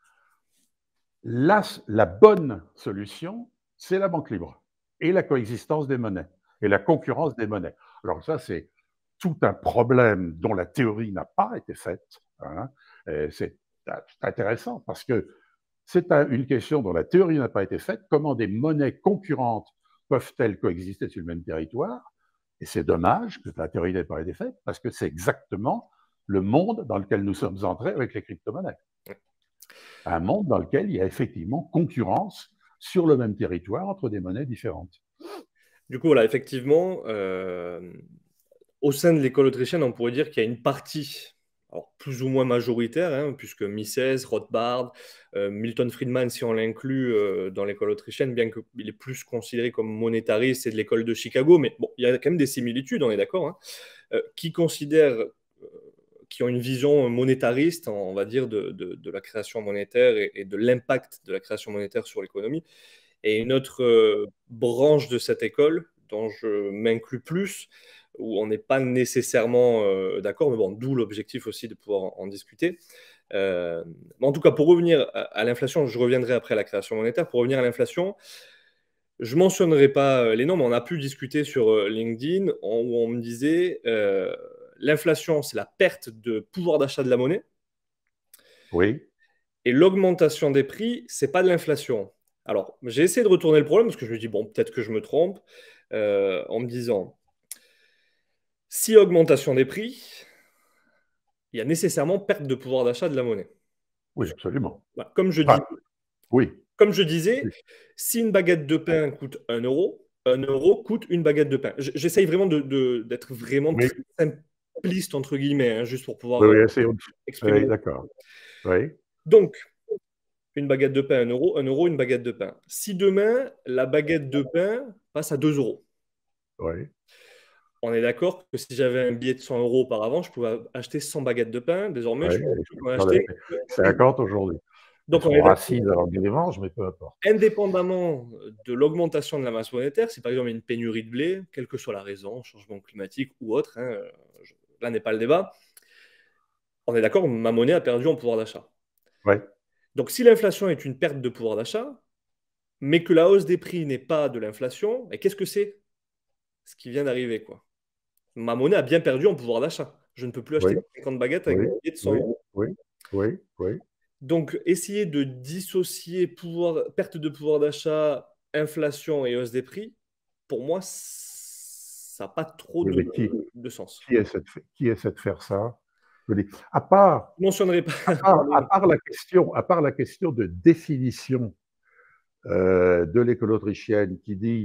la bonne solution, c'est la banque libre et la coexistence des monnaies et la concurrence des monnaies. Alors ça, c'est tout un problème dont la théorie n'a pas été faite. Hein. C'est intéressant parce que c'est une question dont la théorie n'a pas été faite. Comment des monnaies concurrentes peuvent-elles coexister sur le même territoire? Et c'est dommage que la théorie n'ait pas été faite parce que c'est exactement le monde dans lequel nous sommes entrés avec les crypto-monnaies. Un monde dans lequel il y a effectivement concurrence sur le même territoire entre des monnaies différentes. Du coup, voilà, effectivement, au sein de l'école autrichienne, on pourrait dire qu'il y a une partie, alors plus ou moins majoritaire, hein, puisque Mises, Rothbard, Milton Friedman, si on l'inclut dans l'école autrichienne, bien qu'il est plus considéré comme monétariste, c'est de l'école de Chicago, mais bon, il y a quand même des similitudes, on est d'accord, hein, qui ont une vision monétariste, on va dire, de la création monétaire et de l'impact de la création monétaire sur l'économie. Et une autre branche de cette école, dont je m'inclus plus, où on n'est pas nécessairement d'accord, mais bon, d'où l'objectif aussi de pouvoir en discuter. En tout cas, pour revenir à l'inflation, je reviendrai après la création monétaire. Pour revenir à l'inflation, je ne mentionnerai pas les noms, mais on a pu discuter sur LinkedIn où on me disait l'inflation, c'est la perte de pouvoir d'achat de la monnaie. Oui. Et l'augmentation des prix, c'est pas de l'inflation. Alors, j'ai essayé de retourner le problème parce que je me dis, bon, peut-être que je me trompe, en me disant, si augmentation des prix, il y a nécessairement perte de pouvoir d'achat de la monnaie. Oui, absolument. Voilà, comme je disais, si une baguette de pain coûte 1 euro, 1 euro coûte une baguette de pain. J'essaye vraiment d'être vraiment très simpliste, entre guillemets, hein, juste pour pouvoir exprimer. Oui, d'accord. Oui. Donc, une baguette de pain, 1 euro, 1 euro, une baguette de pain. Si demain, la baguette de pain passe à 2 euros, oui. On est d'accord que si j'avais un billet de 100 euros auparavant, je pouvais acheter 100 baguettes de pain. Désormais, je peux acheter 50 aujourd'hui. Donc, on est assise alors du dimanche, mais peu importe. Indépendamment de l'augmentation de la masse monétaire, si par exemple il y a une pénurie de blé, quelle que soit la raison, changement climatique ou autre, hein, là n'est pas le débat, on est d'accord, ma monnaie a perdu en pouvoir d'achat. Oui. Donc si l'inflation est une perte de pouvoir d'achat, mais que la hausse des prix n'est pas de l'inflation, qu'est-ce que c'est? Ce qui vient d'arriver, quoi. Ma monnaie a bien perdu en pouvoir d'achat. Je ne peux plus acheter 50 baguettes avec un billet de 100 euros. Oui. Donc, essayer de dissocier perte de pouvoir d'achat, inflation et hausse des prix, pour moi, ça n'a pas trop de sens. Qui essaie de faire ça? À part, Je mentionnerai pas. à part la question de définition de l'école autrichienne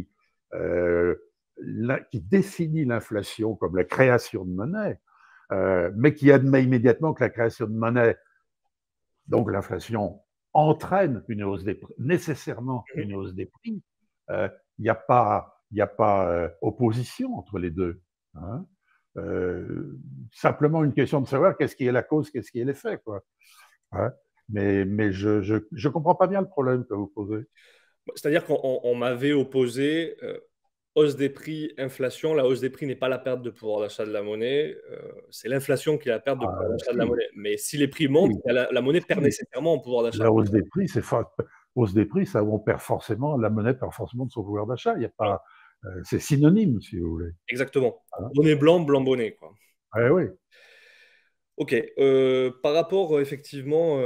qui définit l'inflation comme la création de monnaie, mais qui admet immédiatement que la création de monnaie, donc l'inflation, entraîne une hausse des prix, nécessairement une hausse des prix. Il n'y a pas opposition entre les deux. Hein. Simplement une question de savoir qu'est-ce qui est la cause, qu'est-ce qui est l'effet, quoi. Hein. Mais je comprends pas bien le problème que vous posez. C'est-à-dire qu'on m'avait opposé hausse des prix, inflation. La hausse des prix n'est pas la perte de pouvoir d'achat de la monnaie, c'est l'inflation qui est la perte de pouvoir d'achat de la Si, monnaie. Mais si les prix montent, si, la monnaie perd si. nécessairement en pouvoir d'achat. La hausse des prix, hausse des prix, ça, on perd forcément, la monnaie perd forcément de son pouvoir d'achat. Il y a pas, c'est synonyme, si vous voulez. Exactement. Hein. Bonnet blanc, blanc bonnet, quoi. Oui. Ok. Par rapport effectivement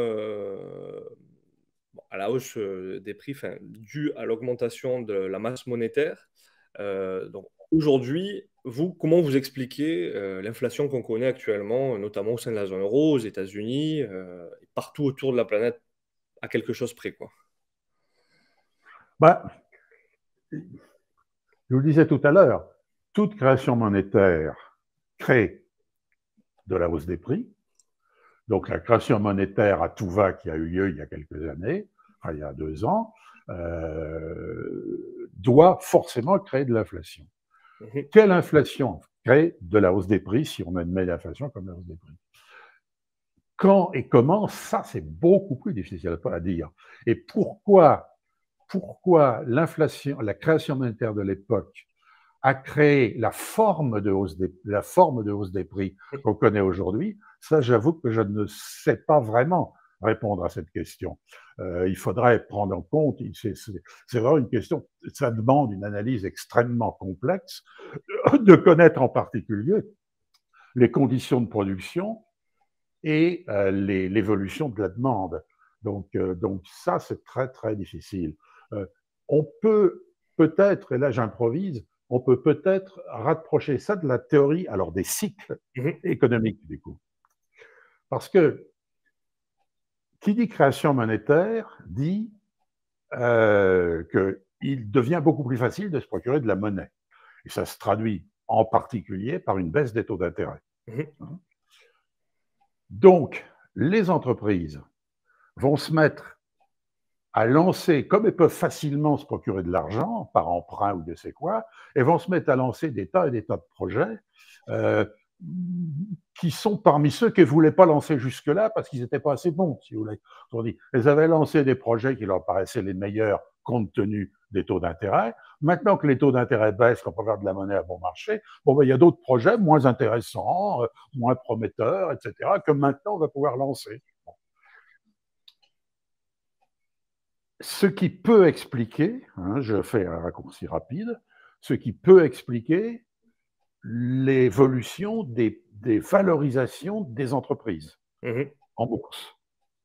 à la hausse des prix, due à l'augmentation de la masse monétaire, donc aujourd'hui, vous, comment vous expliquez l'inflation qu'on connaît actuellement, notamment au sein de la zone euro, aux États-Unis, et partout autour de la planète, à quelque chose près, quoi. Bah, je vous le disais tout à l'heure, toute création monétaire crée de la hausse des prix. Donc la création monétaire à tout va qui a eu lieu il y a quelques années, enfin il y a 2 ans, doit forcément créer de l'inflation. Mhm. Quelle inflation crée de la hausse des prix si on admet l'inflation comme la hausse des prix? Quand et comment, ça c'est beaucoup plus difficile à dire. Et pourquoi l'inflation, la création monétaire de l'époque a créé la forme de hausse des prix qu'on connaît aujourd'hui, ça, j'avoue que je ne sais pas vraiment répondre à cette question. Il faudrait prendre en compte, c'est vraiment une question, ça demande une analyse extrêmement complexe, de connaître en particulier les conditions de production et l'évolution de la demande. Donc ça, c'est très, très difficile. On peut peut-être, et là j'improvise, on peut peut-être rapprocher ça de la théorie, alors des cycles Mhm. économiques du coup. Parce que qui dit création monétaire dit qu'il devient beaucoup plus facile de se procurer de la monnaie. Et ça se traduit en particulier par une baisse des taux d'intérêt. Mhm. Donc, les entreprises vont se mettre à lancer, comme elles peuvent facilement se procurer de l'argent par emprunt ou de sais quoi, elles vont se mettre à lancer des tas et des tas de projets euh, qui sont parmi ceux qu'elles ne voulaient pas lancer jusque-là parce qu'ils n'étaient pas assez bons, si vous voulez. Elles avaient lancé des projets qui leur paraissaient les meilleurs compte tenu des taux d'intérêt. Maintenant que les taux d'intérêt baissent, qu'on peut faire de la monnaie à bon marché, il y a d'autres projets moins intéressants, moins prometteurs, etc., que maintenant on va pouvoir lancer. Ce qui peut expliquer, je fais un raccourci rapide, ce qui peut expliquer l'évolution des valorisations des entreprises en bourse.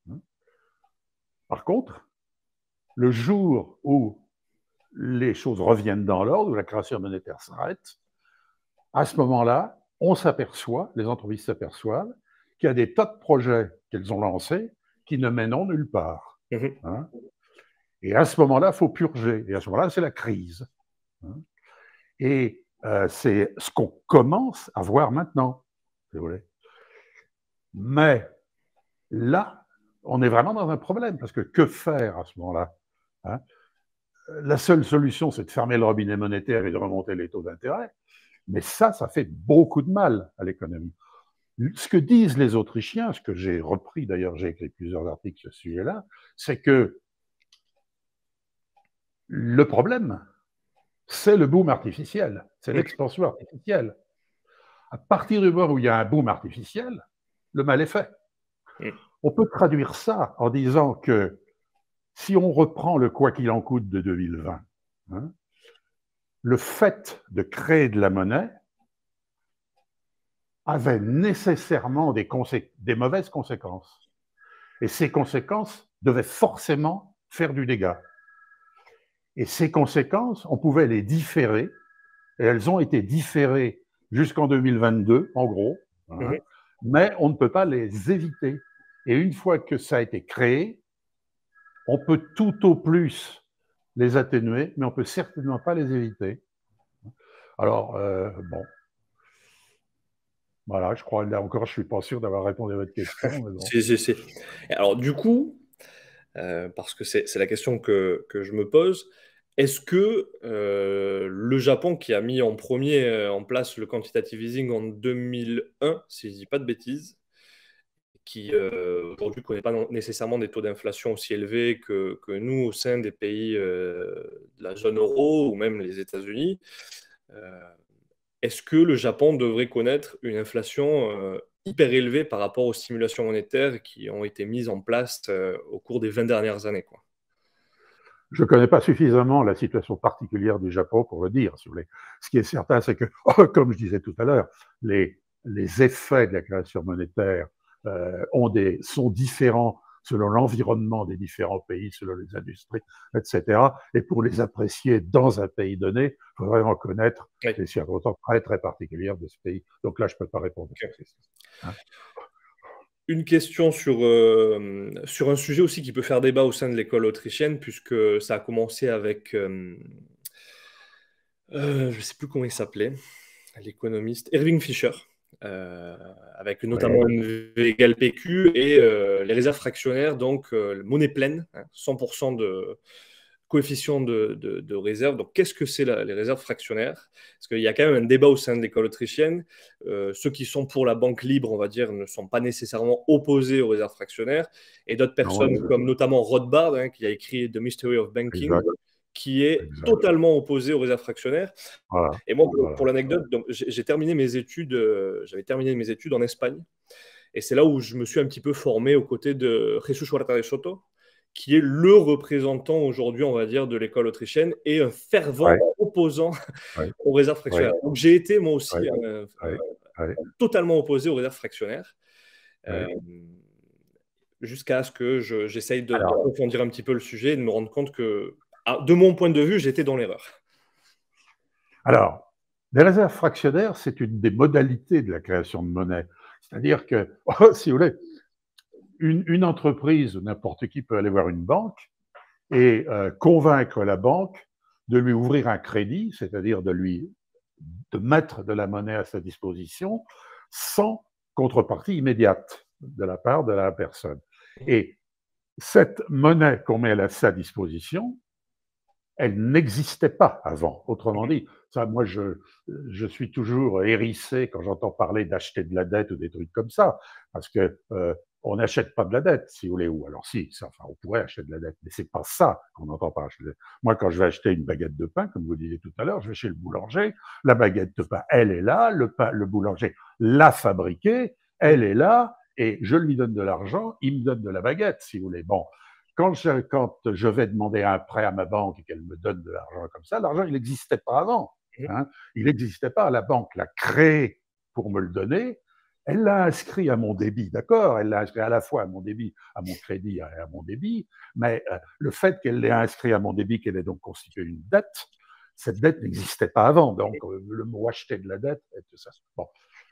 Par contre, le jour où les choses reviennent dans l'ordre, où la création monétaire s'arrête, à ce moment-là, on s'aperçoit, les entreprises s'aperçoivent qu'il y a des tas de projets qu'elles ont lancés qui ne mèneront nulle part. Et à ce moment-là, il faut purger. Et à ce moment-là, c'est la crise. Et c'est ce qu'on commence à voir maintenant, si vous voulez. Mais là, on est vraiment dans un problème, parce que faire à ce moment-là? La seule solution, c'est de fermer le robinet monétaire et de remonter les taux d'intérêt. Mais ça fait beaucoup de mal à l'économie. Ce que disent les Autrichiens, ce que j'ai repris, d'ailleurs, j'ai écrit plusieurs articles sur ce sujet-là, c'est que le problème, c'est le boom artificiel, c'est l'expansion artificielle. À partir du moment où il y a un boom artificiel, le mal est fait. On peut traduire ça en disant que si on reprend le quoi qu'il en coûte de 2020, le fait de créer de la monnaie avait nécessairement des mauvaises conséquences. Et ces conséquences devaient forcément faire du dégât. Et ces conséquences, on pouvait les différer, et elles ont été différées jusqu'en 2022, en gros, mais on ne peut pas les éviter. Et une fois que ça a été créé, on peut tout au plus les atténuer, mais on ne peut certainement pas les éviter. Alors, bon, voilà, je crois, là encore, je ne suis pas sûr d'avoir répondu à votre question. Mais bon. Si. Alors, du coup, parce que c'est la question que je me pose, est-ce que le Japon, qui a mis en premier en place le quantitative easing en 2001, si je ne dis pas de bêtises, qui aujourd'hui ne connaît pas nécessairement des taux d'inflation aussi élevés que nous au sein des pays de la zone euro ou même les États-Unis, est-ce que le Japon devrait connaître une inflation hyper élevée par rapport aux stimulations monétaires qui ont été mises en place au cours des 20 dernières années, quoi? Je ne connais pas suffisamment la situation particulière du Japon pour le dire, si vous voulez. Ce qui est certain, c'est que, comme je disais tout à l'heure, les effets de la création monétaire sont différents selon l'environnement des différents pays, selon les industries, etc. Et pour les apprécier dans un pays donné, il faut vraiment connaître les circonstances très, très particulières de ce pays. Donc là, je ne peux pas répondre à cette question. Hein? Une question sur un sujet aussi qui peut faire débat au sein de l'école autrichienne, puisque ça a commencé avec, je ne sais plus comment il s'appelait, l'économiste Irving Fisher, avec notamment MV égale PQ et les réserves fractionnaires, donc monnaie pleine, hein, 100% de coefficient de réserve. Donc, qu'est-ce que c'est les réserves fractionnaires? Parce qu'il y a quand même un débat au sein de l'école autrichienne. Ceux qui sont pour la banque libre, on va dire, ne sont pas nécessairement opposés aux réserves fractionnaires. Et d'autres personnes, comme notamment Rothbard, hein, qui a écrit The Mystery of Banking, qui est totalement opposé aux réserves fractionnaires. Voilà. Et moi, pour l'anecdote, j'avais terminé mes études en Espagne. Et c'est là où je me suis un petit peu formé aux côtés de Jesus Huerta de Soto, qui est le représentant aujourd'hui, on va dire, de l'école autrichienne et un fervent opposant aux réserves fractionnaires. Donc j'ai été moi aussi totalement opposé aux réserves fractionnaires, jusqu'à ce que j'essaye d'approfondir un petit peu le sujet et de me rendre compte que, de mon point de vue, j'étais dans l'erreur. Alors, les réserves fractionnaires, c'est une des modalités de la création de monnaie. C'est-à-dire que, si vous voulez, une entreprise, n'importe qui peut aller voir une banque et convaincre la banque de lui ouvrir un crédit, c'est-à-dire de mettre de la monnaie à sa disposition sans contrepartie immédiate de la part de la personne. Et cette monnaie qu'on met à sa disposition, elle n'existait pas avant. Autrement dit, ça, moi, je suis toujours hérissé quand j'entends parler d'acheter de la dette ou des trucs comme ça, parce que on n'achète pas de la dette, si vous voulez, ou alors si, enfin, on pourrait acheter de la dette, mais c'est pas ça qu'on n'entend pas. Moi, quand je vais acheter une baguette de pain, comme vous disiez tout à l'heure, je vais chez le boulanger, la baguette de pain, elle est là, le boulanger l'a fabriquée, elle est là, et je lui donne de l'argent, il me donne de la baguette, si vous voulez. Bon. Quand je vais demander un prêt à ma banque et qu'elle me donne de l'argent comme ça, l'argent, il n'existait pas avant. Hein. Il n'existait pas. La banque l'a créé pour me le donner. Elle l'a inscrit à mon débit, d'accord? Elle l'a inscrit à la fois à mon débit, à mon crédit et à mon débit. Mais le fait qu'elle l'ait inscrit à mon débit, qu'elle ait donc constitué une dette, cette dette n'existait pas avant. Donc, le mot acheter de la dette, et tout ça. Bon.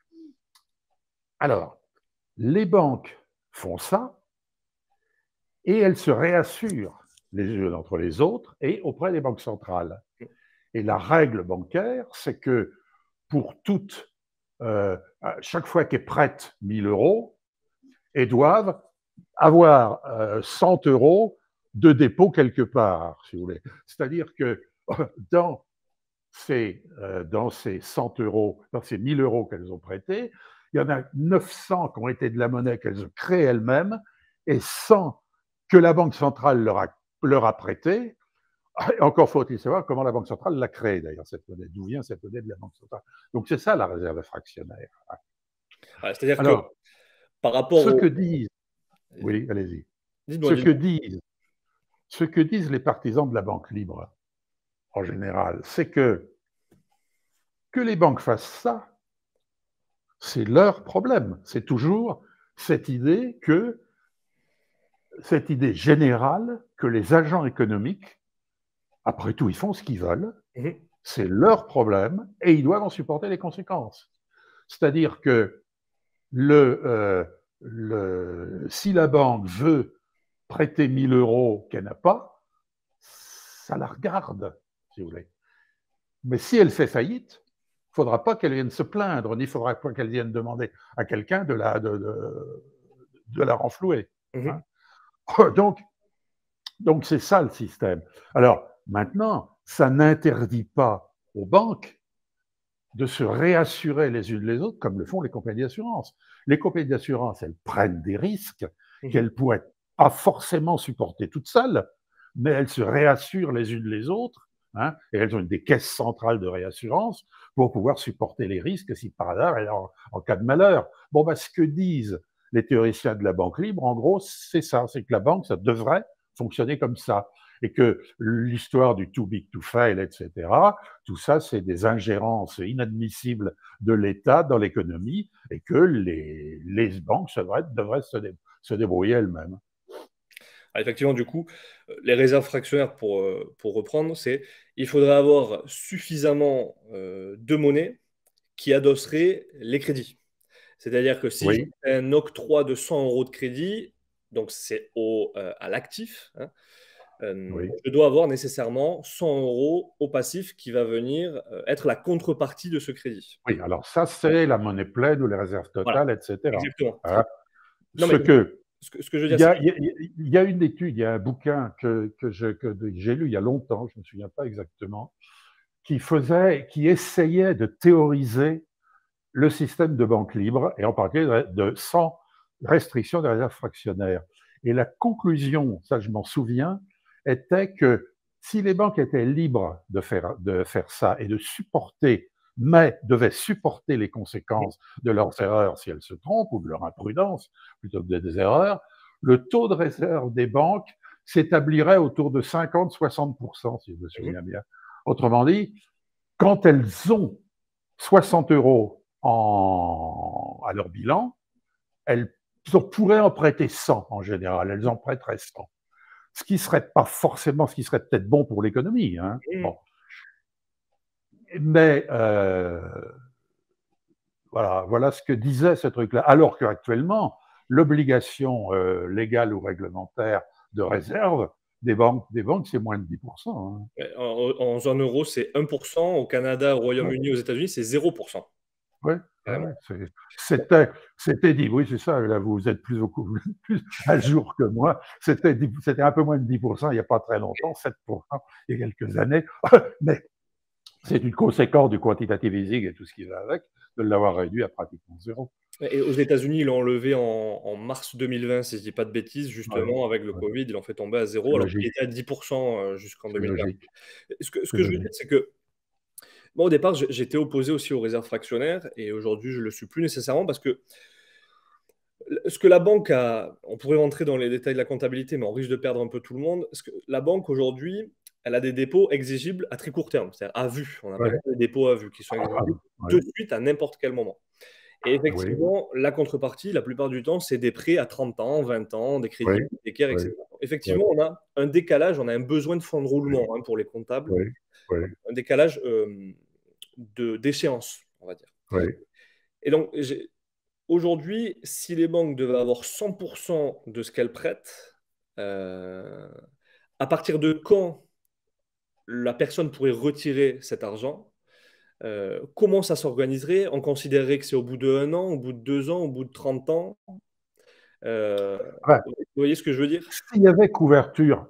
Alors, les banques font ça. Et elles se réassurent les unes entre les autres et auprès des banques centrales. Et la règle bancaire, c'est que pour chaque fois qu'elles prêtent 1 000 euros, elles doivent avoir 100 euros de dépôt quelque part, si vous voulez. C'est-à-dire que dans ces 100 euros, dans ces 1 000 euros qu'elles ont prêtés, il y en a 900 qui ont été de la monnaie qu'elles ont créée elles-mêmes et 100 que la Banque centrale leur a prêté. Encore faut-il savoir comment la Banque centrale l'a créée, d'ailleurs, cette monnaie. D'où vient cette monnaie de la Banque centrale? Donc, c'est ça, la réserve fractionnaire. C'est-à-dire que, par rapport ce que disent... Oui, allez-y. Ce que disent les partisans de la banque libre, en général, c'est que les banques fassent ça, c'est leur problème. C'est toujours cette idée générale que les agents économiques, après tout, ils font ce qu'ils veulent, c'est leur problème et ils doivent en supporter les conséquences. C'est-à-dire que si la banque veut prêter 1 000 euros qu'elle n'a pas, ça la regarde, si vous voulez. Mais si elle fait faillite, il ne faudra pas qu'elle vienne se plaindre, ni il faudra pas qu'elle vienne demander à quelqu'un de la renflouer. Hein. Donc c'est ça le système. Alors, maintenant, ça n'interdit pas aux banques de se réassurer les unes les autres, comme le font les compagnies d'assurance. Les compagnies d'assurance, elles prennent des risques qu'elles ne pourraient pas forcément supporter toutes seules, mais elles se réassurent les unes les autres, hein, et elles ont des caisses centrales de réassurance pour pouvoir supporter les risques si par hasard, en cas de malheur. Bon, ben, ce que disent les théoriciens de la banque libre, en gros, c'est ça, c'est que la banque, ça devrait fonctionner comme ça. Et que l'histoire du too big to fail, etc., tout ça, c'est des ingérences inadmissibles de l'État dans l'économie et que les banques devraient se débrouiller elles-mêmes. Effectivement, du coup, les réserves fractionnaires, pour reprendre, c'est il faudrait avoir suffisamment de monnaie qui adosserait les crédits. C'est-à-dire que si j'ai un octroi de 100 euros de crédit, donc c'est à l'actif, hein, je dois avoir nécessairement 100 euros au passif qui va venir être la contrepartie de ce crédit. Oui, alors ça, c'est la monnaie pleine ou les réserves totales, voilà. etc. Exactement. Hein? Non, mais ce que je veux dire, il y a une étude, il y a un bouquin que j'ai lu il y a longtemps, je ne me souviens pas exactement, qui essayait de théoriser le système de banque libre, et en particulier sans restriction des réserves fractionnaires. Et la conclusion, ça je m'en souviens, était que si les banques étaient libres de faire ça et de supporter, mais devaient supporter les conséquences de leurs erreurs si elles se trompent, ou de leur imprudence, plutôt que des erreurs, le taux de réserve des banques s'établirait autour de 50-60%, si je me souviens bien. Autrement dit, quand elles ont 60 euros à leur bilan, elles pourraient en prêter 100 en général, elles en prêteraient 100. Ce qui serait pas forcément, ce qui serait peut-être bon pour l'économie. Hein. Bon. Mais voilà ce que disait ce truc-là. Alors qu'actuellement, l'obligation légale ou réglementaire de réserve des banques c'est moins de 10%. Hein. En zone euro, c'est 1%. Au Canada, au Royaume-Uni, aux États-Unis, c'est 0%. Oui, c'était dit, oui, c'est ça, là, vous êtes plus à jour que moi. C'était un peu moins de 10% il n'y a pas très longtemps, 7% il y a quelques années. Mais c'est une conséquence du quantitative easing et tout ce qui va avec, de l'avoir réduit à pratiquement zéro. Et aux États-Unis, ils l'ont enlevé en mars 2020, si je ne dis pas de bêtises, justement, avec le Covid, ils l'ont fait tomber à zéro, alors qu'il était à 10% jusqu'en 2020. Ce que je veux dire, c'est que moi, au départ, j'étais opposé aussi aux réserves fractionnaires, et aujourd'hui, je ne le suis plus nécessairement, parce que ce que la banque a, on pourrait rentrer dans les détails de la comptabilité, mais on risque de perdre un peu tout le monde. Ce que la banque, aujourd'hui, elle a des dépôts exigibles à très court terme, c'est-à-dire à vue. On appelle ça des dépôts à vue, qui sont exigibles de suite à n'importe quel moment. Et effectivement, la contrepartie, la plupart du temps, c'est des prêts à 30 ans, 20 ans, des crédits hypothécaires, etc. Effectivement, on a un décalage, on a un besoin de fonds de roulement pour les comptables, un décalage d'échéance, on va dire. Et donc, aujourd'hui, si les banques devaient avoir 100% de ce qu'elles prêtent, à partir de quand la personne pourrait retirer cet argent? Comment ça s'organiserait? On considérerait que c'est au bout de 1 an, au bout de 2 ans, au bout de 30 ans? Vous voyez ce que je veux dire? S'il y avait couverture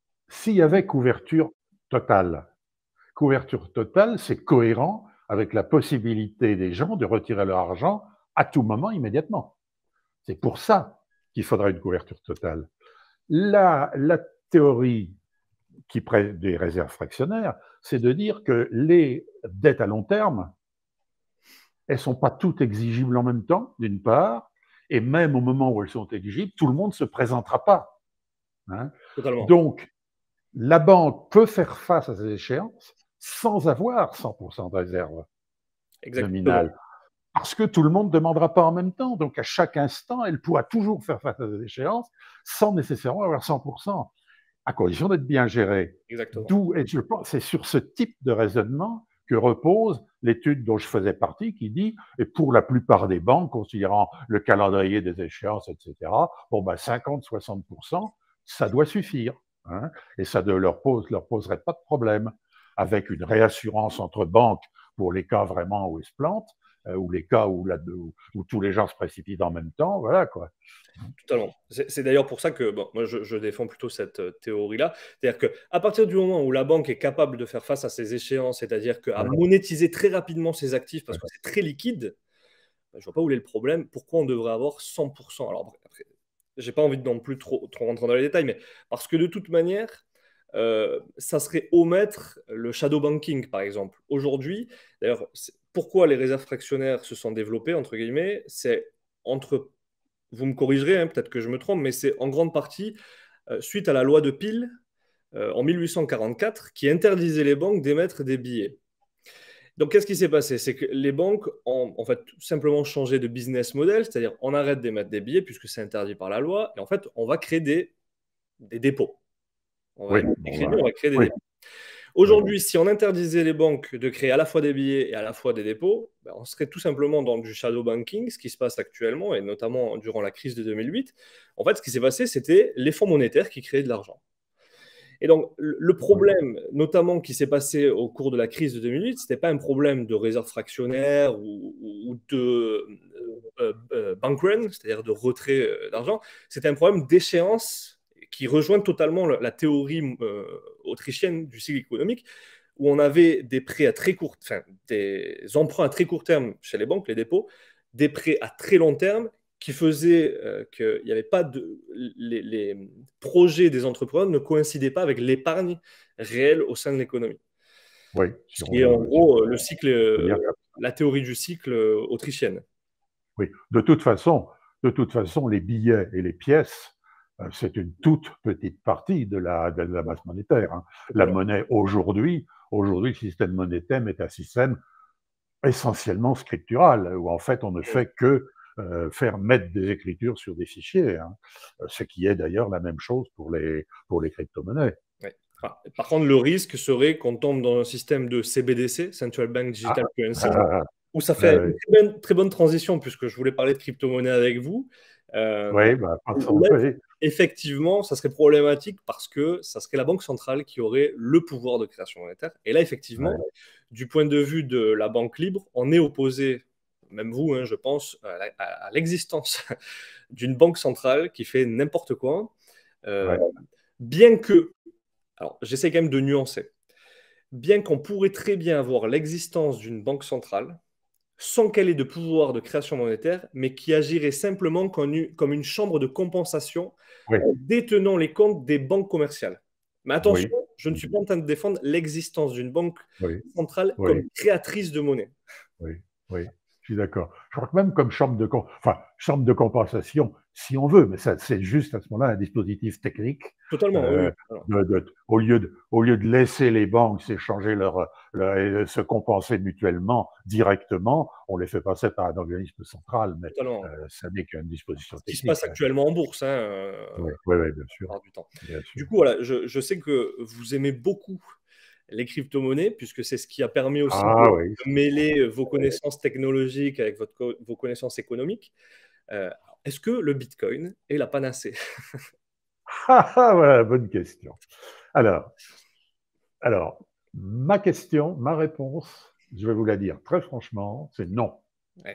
totale, c'est cohérent avec la possibilité des gens de retirer leur argent à tout moment, immédiatement. C'est pour ça qu'il faudrait une couverture totale. La théorie des réserves fractionnaires, c'est de dire que les dettes à long terme, elles ne sont pas toutes exigibles en même temps, d'une part, et même au moment où elles sont exigibles, tout le monde ne se présentera pas. Hein. Donc, la banque peut faire face à ces échéances sans avoir 100% de réserve nominale. Parce que tout le monde ne demandera pas en même temps. Donc, à chaque instant, elle pourra toujours faire face à ces échéances sans nécessairement avoir 100%, à condition d'être bien gérée. D'où, et je pense, c'est sur ce type de raisonnement que repose l'étude dont je faisais partie, qui dit, et pour la plupart des banques, considérant le calendrier des échéances, etc., bon, 50-60%, ça doit suffire. hein, et ça ne leur poserait pas de problème, avec une réassurance entre banques pour les cas vraiment où ils se plantent, ou les cas où tous les gens se précipitent en même temps, voilà quoi. Totalement. C'est d'ailleurs pour ça que bon, moi, je défends plutôt cette théorie-là. C'est-à-dire qu'à partir du moment où la banque est capable de faire face à ces échéances, c'est-à-dire qu'à Ouais, monétiser très rapidement ses actifs parce ouais, que c'est très liquide, ben, je ne vois pas où est le problème. Pourquoi on devrait avoir 100%? Alors, après, j'ai pas envie de non plus trop rentrer dans les détails, mais parce que de toute manière, ça serait omettre le shadow banking, par exemple. Aujourd'hui, d'ailleurs, pourquoi les réserves fractionnaires se sont développées, entre guillemets, c'est entre, vous me corrigerez, hein, peut-être que je me trompe, mais c'est en grande partie suite à la loi de Peel en 1844 qui interdisait les banques d'émettre des billets. Donc, qu'est-ce qui s'est passé? C'est que les banques ont en fait tout simplement changé de business model, c'est-à-dire on arrête d'émettre des billets puisque c'est interdit par la loi, et en fait, on va créer des dépôts. On va oui, émettre des bon, crédits, on va créer des oui, dépôts. oui, Aujourd'hui, si on interdisait les banques de créer à la fois des billets et à la fois des dépôts, ben, on serait tout simplement dans du shadow banking, ce qui se passe actuellement, et notamment durant la crise de 2008. En fait, ce qui s'est passé, c'était les fonds monétaires qui créaient de l'argent. Et donc, le oui, problème, notamment qui s'est passé au cours de la crise de 2008, ce n'était pas un problème de réserve fractionnaire ou de bank run, c'est-à-dire de retrait d'argent, c'était un problème d'échéance qui rejoint totalement la théorie autrichienne du cycle économique, où on avait des prêts à très court, enfin, des emprunts à très court terme chez les banques, les dépôts, des prêts à très long terme qui faisait qu'il n'y avait pas de. Les projets des entrepreneurs ne coïncidaient pas avec l'épargne réelle au sein de l'économie. oui, Ce qui est en si gros le cycle, on peut dire. la théorie du cycle autrichienne. Oui, de toute façon, les billets et les pièces, c'est une toute petite partie de la masse monétaire, hein. La monnaie aujourd'hui, le système monétaire est un système essentiellement scriptural, où en fait on ne fait que faire mettre des écritures sur des fichiers, hein. Ce qui est d'ailleurs la même chose pour les crypto-monnaies. Ouais. Enfin, par contre, le risque serait qu'on tombe dans un système de CBDC, Central Bank Ah, Digital Currency, ah, où ça fait oui, une très bonne transition, puisque je voulais parler de crypto-monnaie avec vous. oui, bah, Là, oui, effectivement, ça serait problématique parce que ça serait la banque centrale qui aurait le pouvoir de création monétaire. Et là, effectivement, oui, du point de vue de la banque libre, on est opposé, même vous, hein, je pense, à l'existence d'une banque centrale qui fait n'importe quoi. Euh, oui, bien que, alors j'essaie quand même de nuancer, bien qu'on pourrait très bien avoir l'existence d'une banque centrale sans qu'elle ait de pouvoir de création monétaire, mais qui agirait simplement comme une chambre de compensation oui, en détenant les comptes des banques commerciales. Mais attention, oui, je ne suis pas en train de défendre l'existence d'une banque oui, centrale comme oui. créatrice de monnaie. Oui, oui, je suis d'accord. Je crois que même comme chambre de compensation, si on veut, mais ça, c'est juste à ce moment-là un dispositif technique. Totalement, oui. euh, Alors, au lieu de laisser les banques s'échanger se compenser mutuellement directement, on les fait passer par un organisme central, mais totalement. ça n'est qu'une disposition Ce qui se technique, passe hein. actuellement en bourse, hein, Oui, oui, oui, la plupart du temps. bien sûr. Du coup, voilà, je sais que vous aimez beaucoup les crypto-monnaies, puisque c'est ce qui a permis aussi Ah oui, de mêler vos connaissances technologiques avec vos connaissances économiques. Euh, Est-ce que le Bitcoin est la panacée? voilà, bonne question. Alors, Alors, ma réponse, je vais vous la dire très franchement, c'est non. Ouais.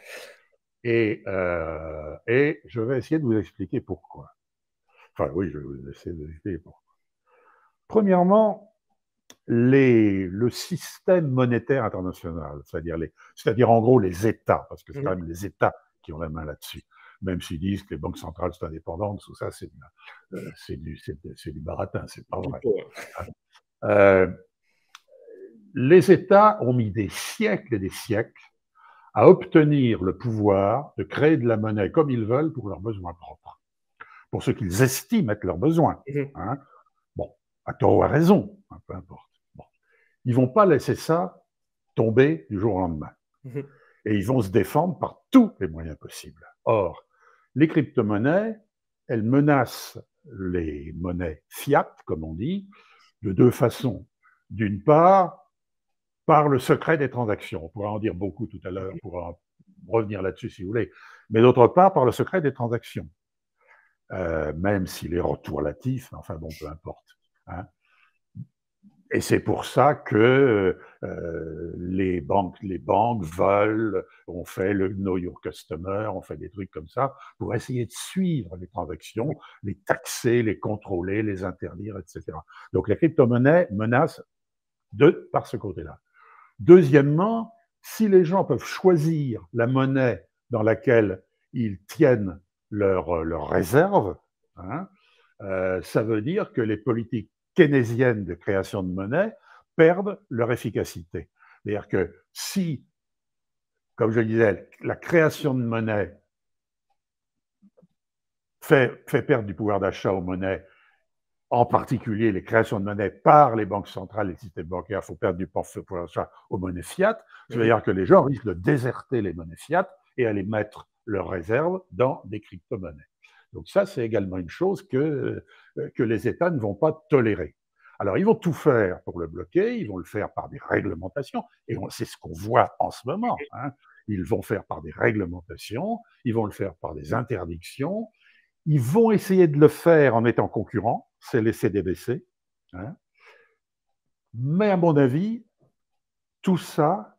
Et je vais essayer de vous expliquer pourquoi. Enfin, oui, je vais vous essayer de vous expliquer pourquoi. Premièrement, le système monétaire international, c'est-à-dire en gros les États, parce que c'est quand Mhm. même les États qui ont la main là-dessus, même s'ils disent que les banques centrales sont indépendantes, tout ça, c'est du baratin, c'est pas vrai. Pipo, ouais. Euh, les États ont mis des siècles et des siècles à obtenir le pouvoir de créer de la monnaie comme ils veulent pour leurs besoins propres, pour ce qu'ils estiment être leurs besoins, Mhm. hein. Bon, à tort ou à raison, hein, peu importe. Bon. Ils ne vont pas laisser ça tomber du jour au lendemain. Mhm. Et ils vont se défendre par tous les moyens possibles. Or, les crypto-monnaies, elles menacent les monnaies fiat, comme on dit, de deux façons. D'une part, par le secret des transactions. On pourra en dire beaucoup tout à l'heure, on pourra revenir là-dessus si vous voulez. Mais d'autre part, par le secret des transactions. Même s'il est tout relatif, enfin bon, peu importe. hein. Et c'est pour ça que les banques veulent, on fait le Know Your Customer, on fait des trucs comme ça pour essayer de suivre les transactions, les taxer, les contrôler, les interdire, etc. Donc les crypto-monnaies menacent par ce côté-là. Deuxièmement, si les gens peuvent choisir la monnaie dans laquelle ils tiennent leurs réserves, hein, ça veut dire que les politiques keynésiennes de création de monnaie perdent leur efficacité. C'est-à-dire que si, comme je le disais, la création de monnaie fait perdre du pouvoir d'achat aux monnaies, en particulier les créations de monnaie par les banques centrales et les systèmes bancaires, il faut perdre du pouvoir d'achat aux monnaies fiat, ça veut dire que les gens risquent de déserter les monnaies fiat et aller mettre leurs réserves dans des crypto-monnaies. Donc ça, c'est également une chose que les États ne vont pas tolérer. Alors, ils vont tout faire pour le bloquer, ils vont le faire par des réglementations, et c'est ce qu'on voit en ce moment, hein. Ils vont faire par des réglementations, ils vont le faire par des interdictions, ils vont essayer de le faire en étant concurrents, c'est les CDBC, hein. Mais à mon avis, tout ça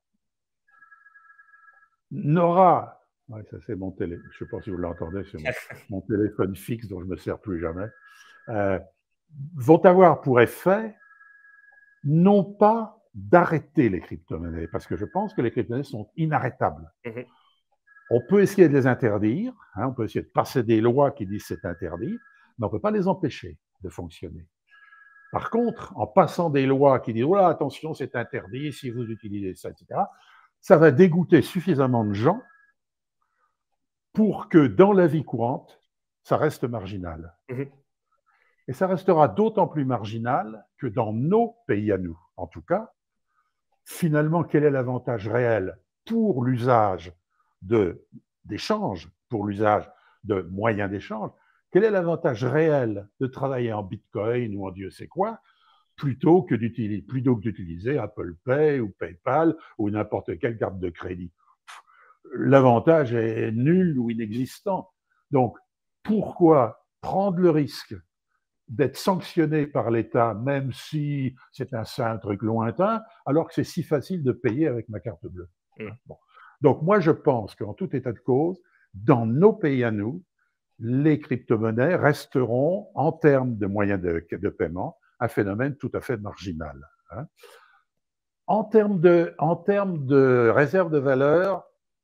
n'aura... Ouais, ça c'est mon télé. Je ne sais pas si vous l'entendez, c'est mon téléphone fixe dont je ne me sers plus jamais. Vont avoir pour effet non pas d'arrêter les crypto-monnaies, parce que je pense que les crypto-monnaies sont inarrêtables. On peut essayer de les interdire, hein, on peut essayer de passer des lois qui disent c'est interdit, mais on ne peut pas les empêcher de fonctionner. Par contre, en passant des lois qui disent oh là, attention, c'est interdit si vous utilisez ça, etc., ça va dégoûter suffisamment de gens pour que dans la vie courante, ça reste marginal. Et ça restera d'autant plus marginal que dans nos pays à nous, en tout cas, finalement, quel est l'avantage réel pour l'usage d'échanges, pour l'usage de moyens d'échange? Quel est l'avantage réel de travailler en Bitcoin ou en Dieu sait quoi, plutôt que d'utiliser Apple Pay ou PayPal ou n'importe quelle carte de crédit? L'avantage est nul ou inexistant. Donc, pourquoi prendre le risque d'être sanctionné par l'État, même si c'est un truc lointain, alors que c'est si facile de payer avec ma carte bleue? Bon. Donc, moi, je pense qu'en tout état de cause, dans nos pays à nous, les crypto-monnaies resteront, en termes de moyens de paiement, un phénomène tout à fait marginal, hein. En termes de réserve de valeur,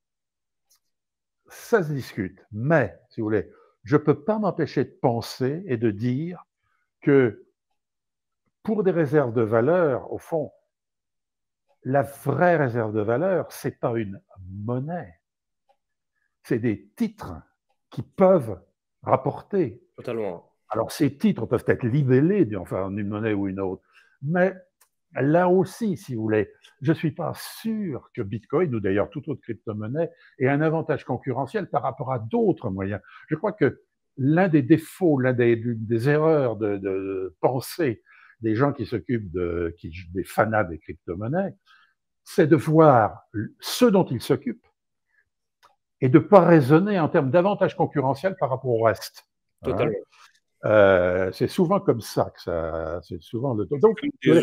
ça se discute. Mais, si vous voulez, je ne peux pas m'empêcher de penser et de dire que pour des réserves de valeur, au fond, la vraie réserve de valeur, ce n'est pas une monnaie. C'est des titres qui peuvent rapporter. Totalement. Alors, ces titres peuvent être libellés, enfin, en une monnaie ou une autre. Mais là aussi, si vous voulez, je ne suis pas sûr que Bitcoin, ou d'ailleurs toute autre crypto-monnaie, ait un avantage concurrentiel par rapport à d'autres moyens. Je crois que l'un des défauts, des erreurs de pensée des gens qui s'occupent des fanats des crypto-monnaies, c'est de voir ce dont ils s'occupent et de ne pas raisonner en termes d'avantage concurrentiel par rapport au reste. Totalement. C'est souvent comme ça que ça. C'est souvent le. Donc,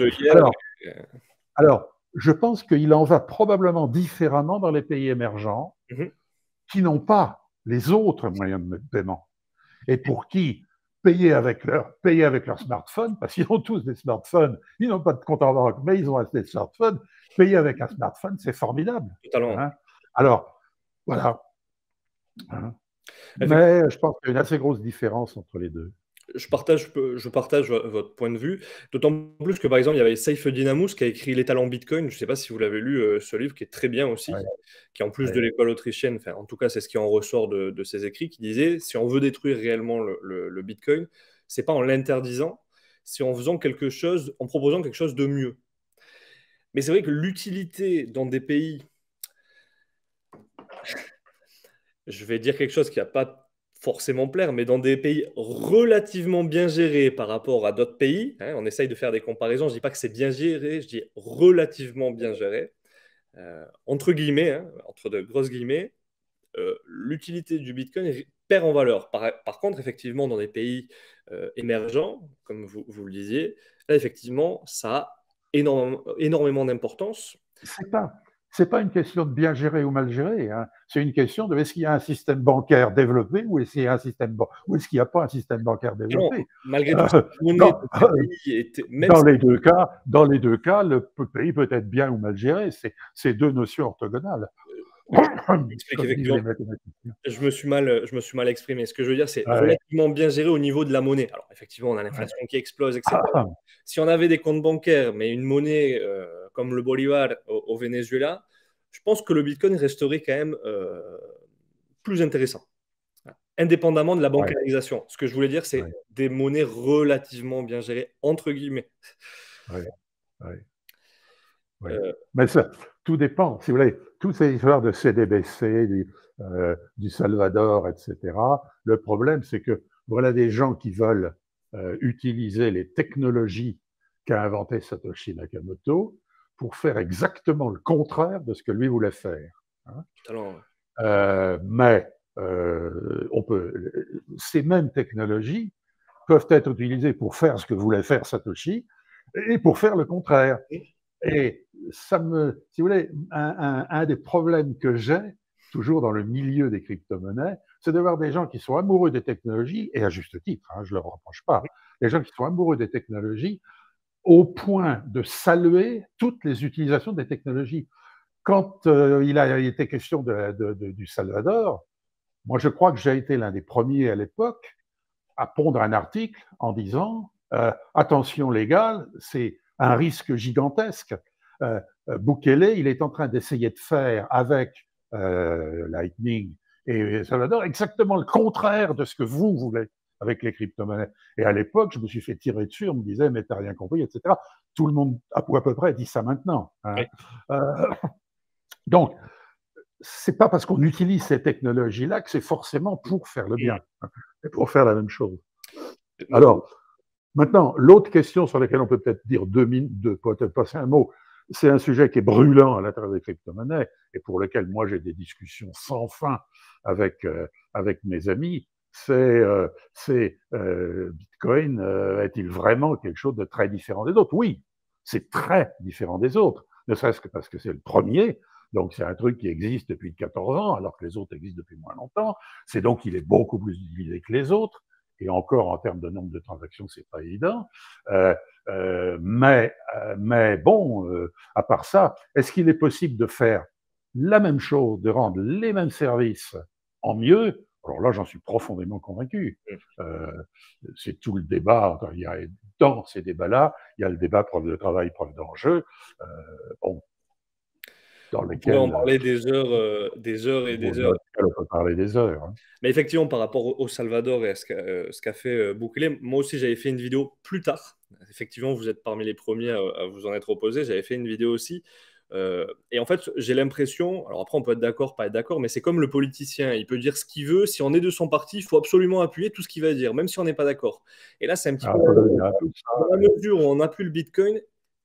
alors, je pense qu'il en va probablement différemment dans les pays émergents qui n'ont pas les autres moyens de paiement et pour qui payer avec leur smartphone, parce qu'ils ont tous des smartphones, ils n'ont pas de compte en banque, mais ils ont des smartphones, payer avec un smartphone, c'est formidable. Hein. Alors, voilà. Hein. Mais je pense qu'il y a une assez grosse différence entre les deux. Je partage votre point de vue, d'autant plus que, par exemple, il y avait Saifedean Ammous qui a écrit L'étal en Bitcoin. Je ne sais pas si vous l'avez lu, ce livre qui est très bien aussi, qui, en plus de l'école autrichienne, enfin, en tout cas, c'est ce qui en ressort de ses écrits, qui disait si on veut détruire réellement le Bitcoin, c'est pas en l'interdisant, c'est en faisant quelque chose, en proposant quelque chose de mieux. Mais c'est vrai que l'utilité dans des pays, je vais dire quelque chose qui n'a pas forcément plaire, mais dans des pays relativement bien gérés par rapport à d'autres pays, hein, on essaye de faire des comparaisons, je ne dis pas que c'est bien géré, je dis relativement bien géré, entre guillemets, hein, entre de grosses guillemets, l'utilité du Bitcoin perd en valeur. Par contre, effectivement, dans des pays émergents, comme vous le disiez, là, effectivement, ça a énormément d'importance. C'est pas une question de bien gérer ou mal gérer. Hein. C'est une question de est-ce qu'il y a un système bancaire développé ou est-ce qu'il y a ou est-ce qu'il n'y a pas un système bancaire développé. Malgré tout, cette monnaie dans les deux cas, le pays peut être bien ou mal géré. C'est deux notions orthogonales. Je me suis mal exprimé. Ce que je veux dire, c'est relativement bien géré au niveau de la monnaie. Alors, effectivement, on a l'inflation qui explose, etc. Si on avait des comptes bancaires, mais une monnaie comme le bolivar au Venezuela, je pense que le Bitcoin resterait quand même plus intéressant, indépendamment de la bancarisation. Ce que je voulais dire, c'est des monnaies relativement bien gérées, entre guillemets. Mais ça, tout dépend. Si vous voulez, toutes ces histoires de CDBC, du Salvador, etc., le problème, c'est que voilà des gens qui veulent utiliser les technologies qu'a inventé Satoshi Nakamoto pour faire exactement le contraire de ce que lui voulait faire. Hein. Ces mêmes technologies peuvent être utilisées pour faire ce que voulait faire Satoshi et pour faire le contraire. Et si vous voulez, un des problèmes que j'ai, toujours dans le milieu des crypto-monnaies, c'est de voir des gens qui sont amoureux des technologies, et à juste titre, hein, je ne leur reproche pas, des gens qui sont amoureux des technologies au point de saluer toutes les utilisations des technologies. Quand il a été question du Salvador, moi je crois que j'ai été l'un des premiers à l'époque à pondre un article en disant attention légale, c'est un risque gigantesque. Bukele, il est en train d'essayer de faire avec Lightning et Salvador exactement le contraire de ce que vous voulez avec les crypto-monnaies. Et à l'époque, je me suis fait tirer dessus, on me disait, mais t'as rien compris, etc. Tout le monde, à peu près, dit ça maintenant. Hein. Donc, c'est pas parce qu'on utilise ces technologies-là que c'est forcément pour faire le bien, et pour faire la même chose. Alors, maintenant, l'autre question sur laquelle on peut peut-être dire peut-être passer un mot, c'est un sujet qui est brûlant à l'intérieur des crypto-monnaies et pour lequel moi j'ai des discussions sans fin avec mes amis. C'est Bitcoin est-il vraiment quelque chose de très différent des autres? Oui, c'est très différent des autres, ne serait-ce que parce que c'est le premier. Donc, c'est un truc qui existe depuis 14 ans, alors que les autres existent depuis moins longtemps. C'est donc qu'il est beaucoup plus utilisé que les autres. Et encore, en termes de nombre de transactions, c'est pas évident. Mais bon, à part ça, est-ce qu'il est possible de faire la même chose, de rendre les mêmes services en mieux? Alors là, j'en suis profondément convaincu. C'est tout le débat. Dans ces débats-là, il y a le débat preuve de travail, preuve d'enjeu. Bon, dans lequel on peut en parler des heures et des heures. On peut parler des heures. Hein. Mais effectivement, par rapport au Salvador et à ce qu'a fait Bukele, moi aussi j'avais fait une vidéo plus tard. Effectivement, vous êtes parmi les premiers à vous en être opposés. J'avais fait une vidéo aussi. Et en fait, j'ai l'impression, alors après on peut être d'accord, pas être d'accord, mais c'est comme le politicien, il peut dire ce qu'il veut, si on est de son parti, il faut absolument appuyer tout ce qu'il va dire, même si on n'est pas d'accord. Et là, c'est un petit peu dans la mesure où on n'a plus le Bitcoin.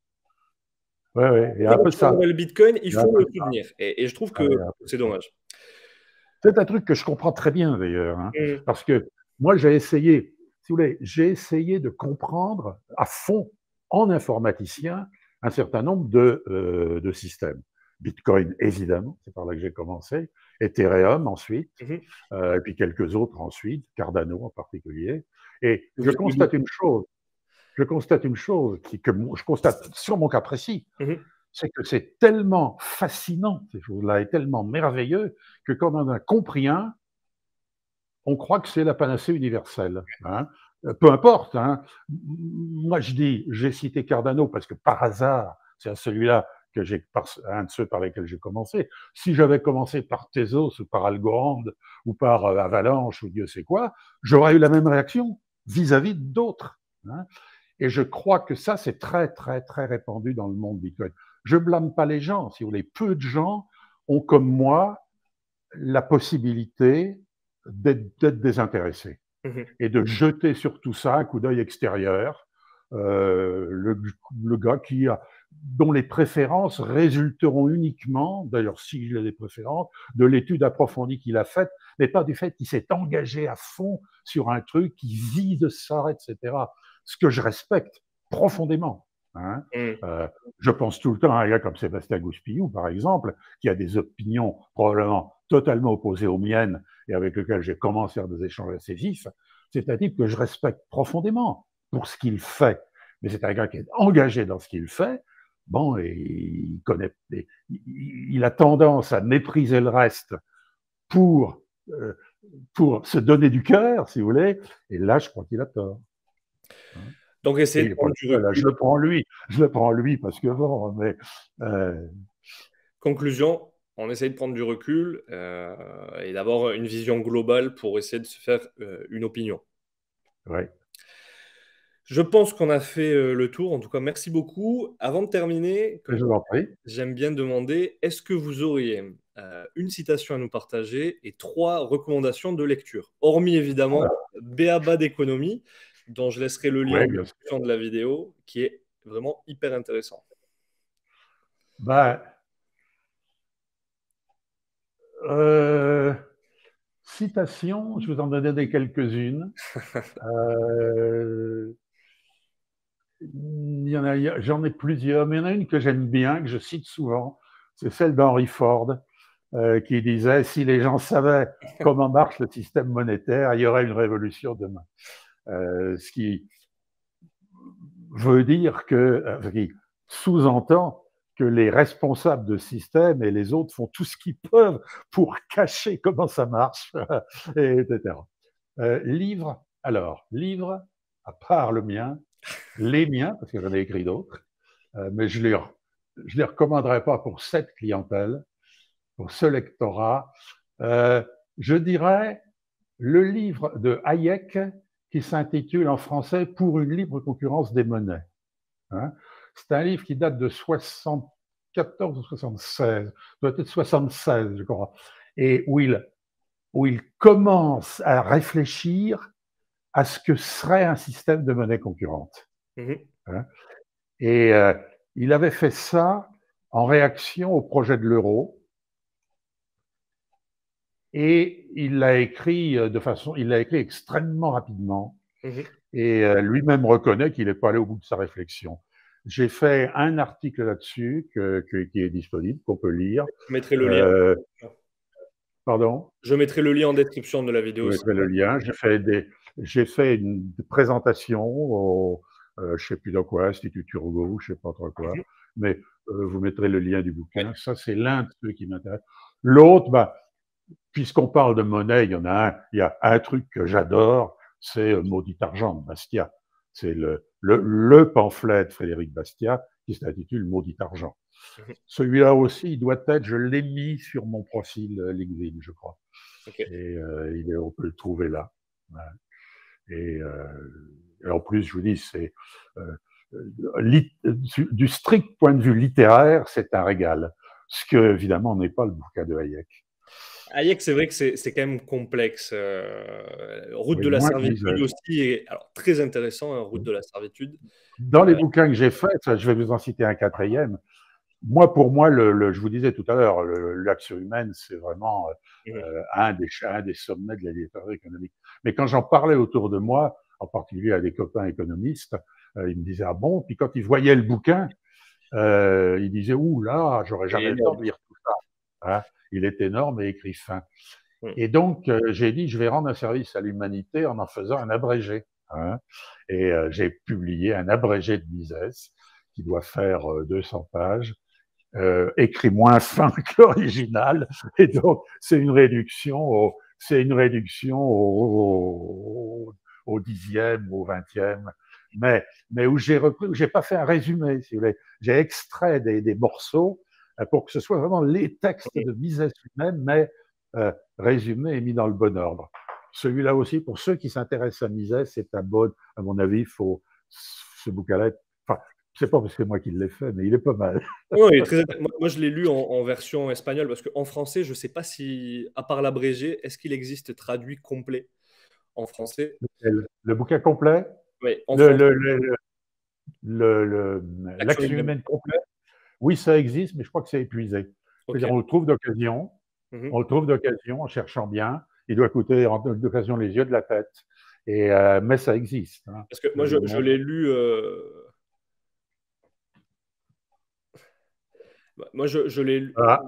Il y a un peu ça. Le Bitcoin, il faut le soutenir. Et je trouve que c'est dommage. C'est un truc que je comprends très bien d'ailleurs, hein, parce que moi j'ai essayé, si vous voulez, j'ai essayé de comprendre à fond, en informaticien, un certain nombre de systèmes. Bitcoin, évidemment, c'est par là que j'ai commencé, Ethereum ensuite, et puis quelques autres ensuite, Cardano en particulier. Et je constate une chose que je constate sur mon cas précis, c'est que c'est tellement fascinant, ces choses-là, et tellement merveilleux, que quand on en a compris un, on croit que c'est la panacée universelle. Hein. Peu importe. Hein. Moi, j'ai cité Cardano parce que par hasard, c'est celui-là un de ceux par lesquels j'ai commencé. Si j'avais commencé par Tezos ou par Algorand ou par Avalanche ou Dieu sait quoi, j'aurais eu la même réaction vis-à-vis d'autres. Hein. Et je crois que ça, c'est très, très, très répandu dans le monde Bitcoin. Je blâme pas les gens, si vous voulez. Peu de gens ont, comme moi, la possibilité d'être désintéressés et de jeter sur tout ça un coup d'œil extérieur. Le gars qui a dont les préférences résulteront uniquement, d'ailleurs s'il a des préférences, de l'étude approfondie qu'il a faite, mais pas du fait qu'il s'est engagé à fond sur un truc qui vise ça, etc. Ce que je respecte profondément. Hein. Mm. Je pense tout le temps à un gars comme Sébastien Gouspillou, par exemple, qui a des opinions probablement totalement opposées aux miennes et avec lequel j'ai commencé à faire des échanges assez vifs. C'est un type que je respecte profondément pour ce qu'il fait. Mais c'est un gars qui est engagé dans ce qu'il fait. Bon, et il a tendance à mépriser le reste pour, euh, pour se donner du cœur, si vous voulez. Et là, je crois qu'il a tort. Donc, essayez de Et prendre du recul. je le prends lui parce que bon, mais Conclusion, on essaye de prendre du recul et d'avoir une vision globale pour essayer de se faire une opinion. ouais. Je pense qu'on a fait le tour. En tout cas, merci beaucoup. Avant de terminer, Je vous en prie. j'aime bien demander, est-ce que vous auriez une citation à nous partager et 3 recommandations de lecture? Hormis évidemment B.A.B.A. d'économie, dont je laisserai le lien en Ouais, bien sûr. description de la vidéo, qui est vraiment hyper intéressant. Ben, euh, citation, je vous en donner quelques-unes. J'en ai plusieurs, mais il y en a une que j'aime bien, que je cite souvent. C'est celle d'Henry Ford, qui disait si les gens savaient comment marche le système monétaire, il y aurait une révolution demain. Ce qui veut dire qui sous-entend que les responsables de système et les autres font tout ce qu'ils peuvent pour cacher comment ça marche, etc. Livre, à part le mien, les miens, parce que j'en ai écrit d'autres, mais je ne les recommanderais pas pour cette clientèle, pour ce lectorat. Je dirais le livre de Hayek qui s'intitule en français Pour une libre concurrence des monnaies. Hein. C'est un livre qui date de 74 ou 76, doit être 76, je crois, et où il commence à réfléchir à ce que serait un système de monnaie concurrente. Hein. Et il avait fait ça en réaction au projet de l'euro. Et il l'a écrit il l'a écrit extrêmement rapidement. Et lui-même reconnaît qu'il n'est pas allé au bout de sa réflexion. J'ai fait un article là-dessus qui est disponible, qu'on peut lire. Je mettrai le lien. Pardon? Je mettrai le lien en description de la vidéo Je aussi. mettrai le lien. J'ai fait une présentation au, je ne sais plus dans quoi, Institut Turgot, je ne sais pas trop quoi, mais vous mettrez le lien du bouquin. Ouais. Ça, c'est l'un de ceux qui m'intéresse. L'autre, bah, puisqu'on parle de monnaie, il y a un truc que j'adore, c'est Maudit Argent de Bastiat. C'est le pamphlet de Frédéric Bastiat qui s'intitule Maudit Argent. Celui-là aussi, il doit être, je l'ai mis sur mon profil LinkedIn, je crois. Okay. Et on peut le trouver là. Et en plus, je vous dis, c'est du strict point de vue littéraire, c'est un régal. Ce que, évidemment, n'est pas le bouquin de Hayek. Hayek, c'est vrai que c'est quand même complexe. Route de la servitude aussi est alors, très intéressant, hein, Route de la servitude. Dans les bouquins que j'ai faits, je vais vous en citer un quatrième. Pour moi, je vous disais tout à l'heure, l'action humaine, c'est vraiment un des sommets de la littérature économique. Mais quand j'en parlais autour de moi, en particulier à des copains économistes, ils me disaient « Ah bon ?» Puis quand ils voyaient le bouquin, ils disaient « Ouh là, j'aurais jamais le temps de lire tout ça. Hein ?» Il est énorme et écrit fin. Et donc, j'ai dit « Je vais rendre un service à l'humanité en faisant un abrégé. Hein ?» Et j'ai publié un abrégé de Mises qui doit faire 200 pages. Écrit moins fin que l'original, et donc c'est une réduction au 10e, au 20e, mais où j'ai pas fait un résumé, si vous voulez. J'ai extrait des morceaux pour que ce soit vraiment les textes de Mises lui-même, mais résumés et mis dans le bon ordre. Celui-là aussi, pour ceux qui s'intéressent à Mises, c'est à mon avis, il faut ce bouquin-là. Enfin, c'est pas parce que c'est moi qui l'ai fait, mais il est pas mal. Non, il est très... Moi, je l'ai lu en version espagnole parce qu'en français, je ne sais pas si, à part l'abrégé, est-ce qu'il existe traduit complet en français? Le bouquin complet? Oui, en français. L'action humaine complet? Oui, ça existe, mais je crois que c'est épuisé. Ok. C'est-à-dire, on le trouve d'occasion, Mhm. on le trouve d'occasion en cherchant bien. Il doit coûter d'occasion les yeux de la tête. Mais ça existe. Hein. Parce que moi, Le je monde. l'ai lu. Moi, je l'ai lu. Ah,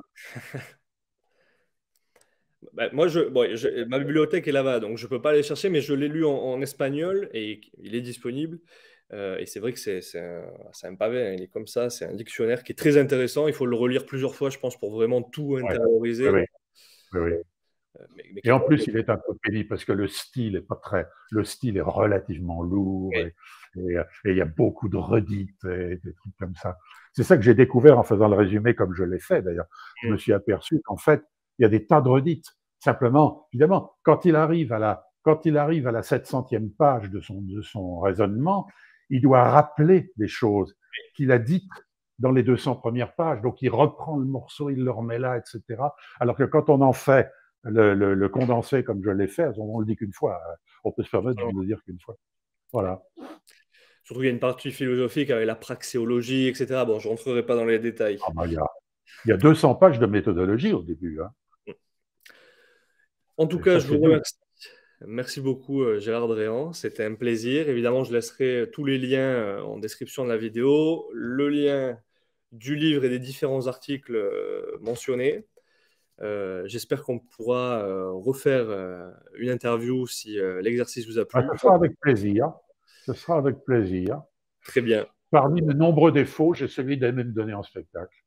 Moi, ma bibliothèque est là-bas, donc je peux pas aller chercher, mais je l'ai lu en espagnol et il est disponible. Et c'est vrai que c'est un pavé, hein, il est comme ça, c'est un dictionnaire qui est très intéressant. Il faut le relire plusieurs fois, je pense, pour vraiment tout ouais, oui, intérioriser. oui, oui, oui. Mais qui Et est en pas. plus, il est un peu pénible parce que le style est relativement lourd et il y a beaucoup de redites et des trucs comme ça. C'est ça que j'ai découvert en faisant le résumé comme je l'ai fait d'ailleurs. Je me suis aperçu qu'en fait, il y a des tas de redites. Simplement, évidemment, quand il arrive à la 700e page de son raisonnement, il doit rappeler des choses qu'il a dites dans les 200 premières pages. Donc, il reprend le morceau, il le remet là, etc. Alors que quand on en fait le condensé comme je l'ai fait, on le dit qu'une fois. On peut se permettre de le dire qu'une fois. Voilà. Surtout qu'il y a une partie philosophique avec la praxéologie, etc. Bon, je rentrerai pas dans les détails. Ah ben, il y a 200 pages de méthodologie au début. Hein. En tout Et cas, ça, je vous c'est dur. remercie. Merci beaucoup, Gérard Dréan. C'était un plaisir. Évidemment, je laisserai tous les liens en description de la vidéo, le lien du livre et des différents articles mentionnés. J'espère qu'on pourra refaire une interview si l'exercice vous a Ah, plu. ce sera avec plaisir. Ce sera avec plaisir. Très bien. Parmi de nombreux défauts, j'ai celui d'aimer me donner en spectacle.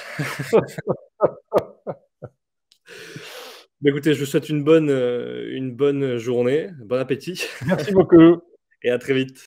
Écoutez, je vous souhaite une bonne journée, bon appétit Merci beaucoup. et à très vite.